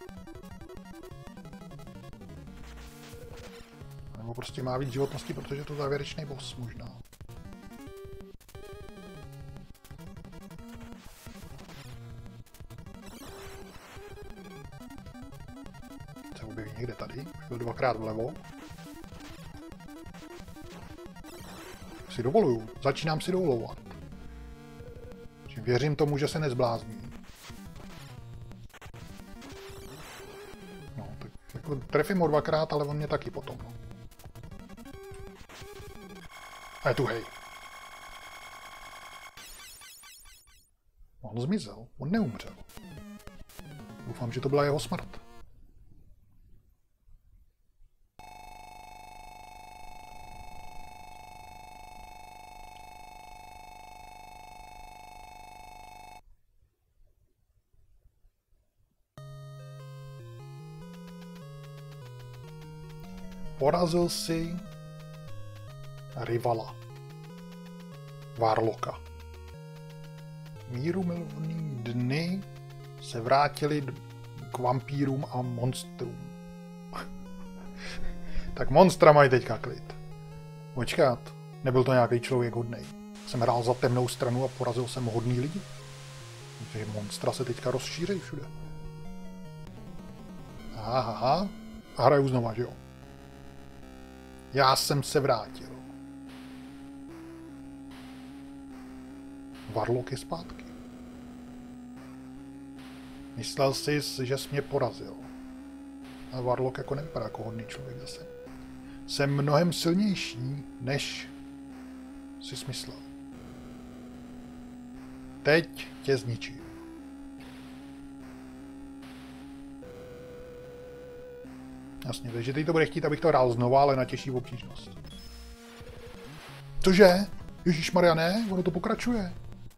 Nebo prostě má víc životnosti, protože je to závěrečný boss možná. Se objeví někde tady, už byl dvakrát vlevo. Si dovoluju, začínám si dovolovat. Věřím tomu, že se nezblázní. No, tak jako trefím ho dvakrát, ale on mě taky potom. No. A je tu hej. On zmizel, on neumřel. Doufám, že to byla jeho smrt. Porazil si rivala. Warlocka. Mírumilovný dny se vrátili k vampírům a monstrům. Tak monstra mají teďka klid. Počkat, nebyl to nějaký člověk hodnej. Jsem hrál za temnou stranu a porazil jsem hodný lidi. Takže monstra se teďka rozšíří všude. Aha, aha. A hraju znova, že jo? Já jsem se vrátil. Warlock je zpátky. Myslel jsi, že jsi mě porazil. A Warlock jako nevypadá jako hodný člověk zase. Jsem mnohem silnější, než jsi smyslel. Teď tě zničím. Jasně, takže teď to bude chtít, abych to hrál znova, ale na těžší obtížnost. Cože? Ježišmarja, ne? Ono to pokračuje.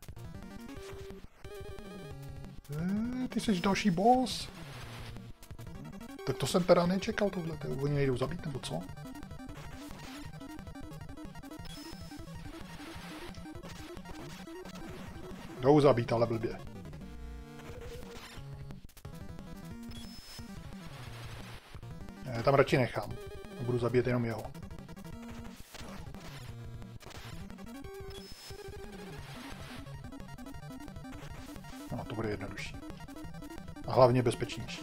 E, ty jsi další boss. Tak to jsem teda nečekal tohle. Oni nejdou zabít, nebo co? Jdou zabít, ale blbě. Já tam radši nechám. Budu zabít jenom jeho. No, to bude jednodušší. A hlavně bezpečnější.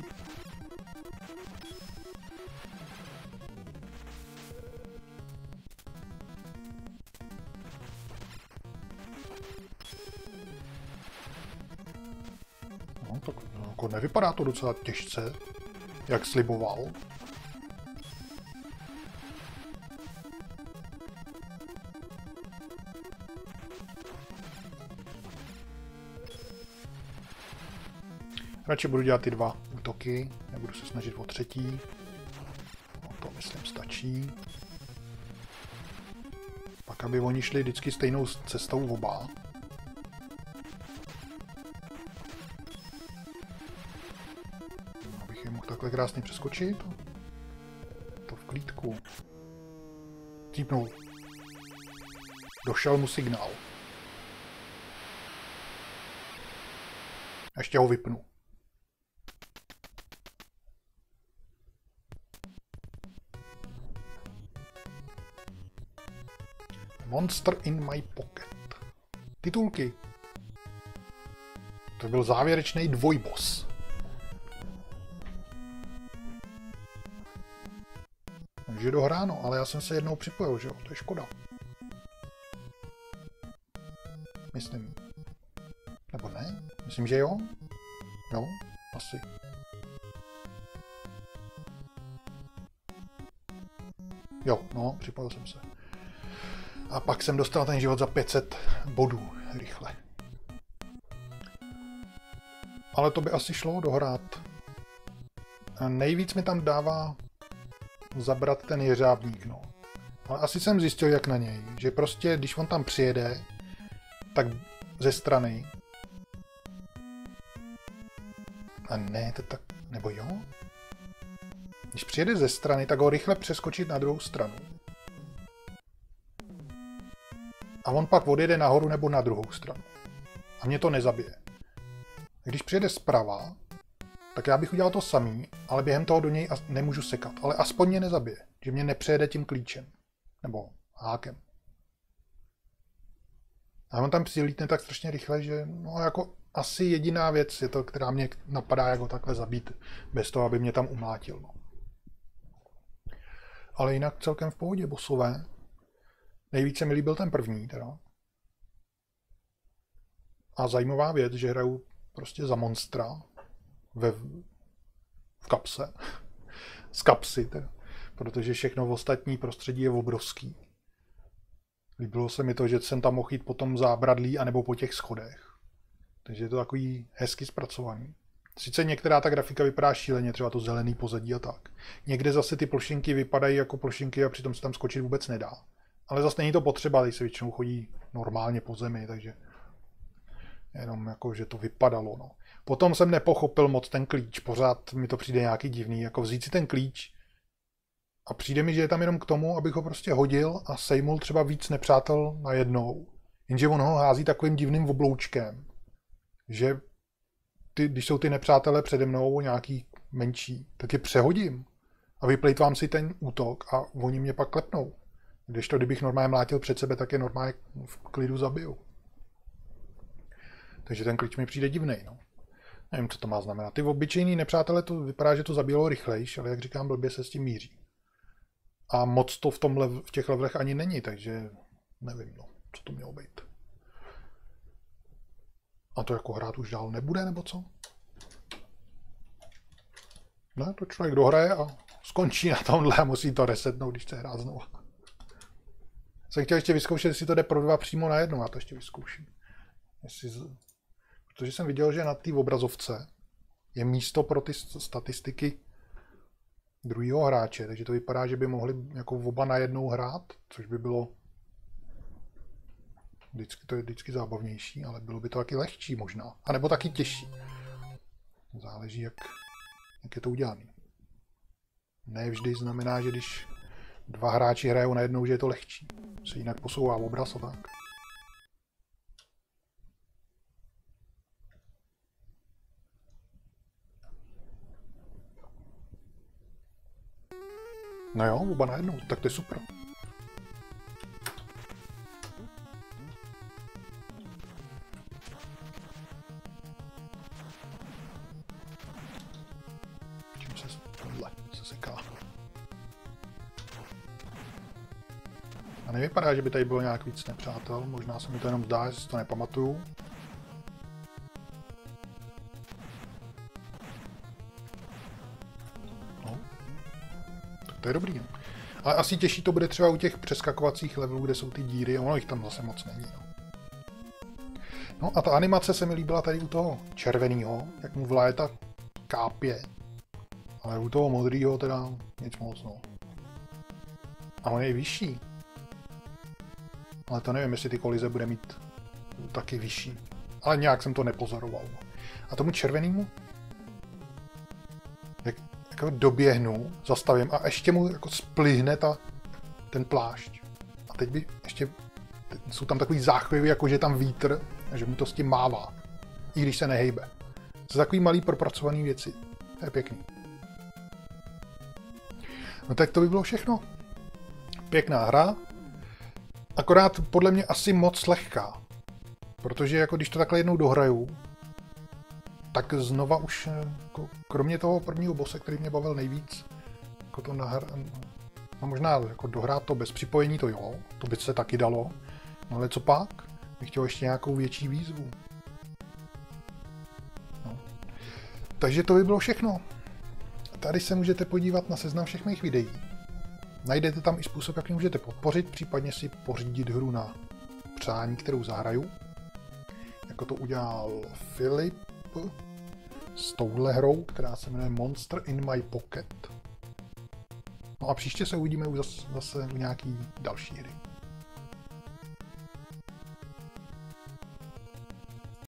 No, tak jako nevypadá to docela těžce, jak sliboval. Radši budu dělat ty dva útoky, nebudu se snažit o třetí. No, to myslím stačí. Pak, aby oni šli vždycky stejnou cestou oba. Abych je mohl takhle krásně přeskočit. To v klídku. Típnul. Došel mu signál. Ještě ho vypnu. Monster in my pocket. Titulky. To byl závěrečný dvojboss. Takže dohráno, ale já jsem se jednou připojil, že jo? To je škoda. Myslím. Nebo ne? Myslím, že jo? Jo? Asi. Jo, no, připojil jsem se. A pak jsem dostal ten život za pět set bodů rychle. Ale to by asi šlo dohrát. A nejvíc mi tam dává zabrat ten jeřábník, no. Ale asi jsem zjistil, jak na něj. Že prostě, když on tam přijede, tak ze strany. A ne, to tak... Nebo jo? Když přijede ze strany, tak ho rychle přeskočit na druhou stranu. A on pak odjede nahoru nebo na druhou stranu. A mě to nezabije. Když přijede zprava, tak já bych udělal to samý, ale během toho do něj nemůžu sekat. Ale aspoň mě nezabije, že mě nepřejede tím klíčem. Nebo hákem. A on tam přilítne tak strašně rychle, že no jako asi jediná věc je to, která mě napadá, jak ho takhle zabít, bez toho, aby mě tam umlátil. No. Ale jinak celkem v pohodě, bossové. Nejvíce mi líbil ten první, teda. A zajímavá věc, že hraju prostě za monstra ve, v kapse. Z kapsy, teda. Protože všechno v ostatní prostředí je obrovský. Líbilo se mi to, že jsem tam mohl jít po tom zábradlí anebo po těch schodech. Takže je to takový hezky zpracovaný. Sice některá ta grafika vypadá šíleně, třeba to zelený pozadí a tak. Někde zase ty plošinky vypadají jako plošinky a přitom se tam skočit vůbec nedá. Ale zase není to potřeba, když se většinou chodí normálně po zemi, takže jenom jako, že to vypadalo. No. Potom jsem nepochopil moc ten klíč, pořád mi to přijde nějaký divný, jako vzít si ten klíč a přijde mi, že je tam jenom k tomu, abych ho prostě hodil a sejmul třeba víc nepřátel najednou. Jenže on ho hází takovým divným obloučkem, že ty, když jsou ty nepřátelé přede mnou nějaký menší, tak je přehodím a vyplejtvám si ten útok a oni mě pak klepnou. Když to, kdybych normálně mlátil před sebe, tak je normálně v klidu zabiju. Takže ten klíč mi přijde divnej, no. Nevím, co to má znamenat. Ty obyčejný nepřátelé, to vypadá, že to zabíjelo rychlejš, ale jak říkám, blbě se s tím míří. A moc to v, tom lev, v těch levelech ani není, takže nevím, no, co to mělo být. A to jako hrát už dál nebude, nebo co? Ne, to člověk dohraje a skončí na tomhle a musí to resetnout, když chce hrát znovu. Jsem chtěl ještě vyzkoušet, jestli to jde pro dva přímo najednou, já to ještě vyzkouším. Jestli z... Protože jsem viděl, že na té obrazovce je místo pro ty statistiky druhého hráče, takže to vypadá, že by mohli jako oba najednou hrát, což by bylo vždycky, to je vždycky zábavnější, ale bylo by to taky lehčí možná, a nebo taky těžší. Záleží, jak, jak je to udělané. Ne vždy znamená, že když dva hráči hrajou najednou, že je to lehčí. Se jinak posouvá obraz a tak. No jo, oba najednou, tak to je super. Čím se tohle se seká. A nevypadá, že by tady bylo nějak víc nepřátel, možná se mi to jenom zdá, že si to nepamatuju. To je dobrý. No. Ale asi těžší to bude třeba u těch přeskakovacích levelů, kde jsou ty díry, a ono jich tam zase moc není. No. no a ta animace se mi líbila tady u toho červeného, jak mu vlaje ta kápě. Ale u toho modrýho teda nic moc, no. A on je vyšší. Ale to nevím, jestli ty kolize bude mít taky vyšší. Ale nějak jsem to nepozoroval. No. A tomu červenému jako doběhnu, zastavím a ještě mu jako splihne ta, ten plášť. A teď by ještě, teď jsou tam takový záchvěvy, jako že je tam vítr a že mu to s tím mává. I když se nehejbe. To jsou takový malý propracovaný věci. To je pěkný. No tak to by bylo všechno. Pěkná hra. Akorát podle mě asi moc lehká. Protože jako když to takhle jednou dohraju, tak znova už, jako, kromě toho prvního bose, který mě bavil nejvíc, jako to nahr... no možná jako dohrát to bez připojení, to jo, to by se taky dalo, no ale co pak? Bych chtěl ještě nějakou větší výzvu. No. Takže to by bylo všechno. Tady se můžete podívat na seznam všech mých videí. Najdete tam i způsob, jak mě můžete podpořit, případně si pořídit hru na přání, kterou zahraju. Jako to udělal Filip s touhle hrou, která se jmenuje Monster in My Pocket. No a příště se uvidíme už zase, zase u nějaký další hry.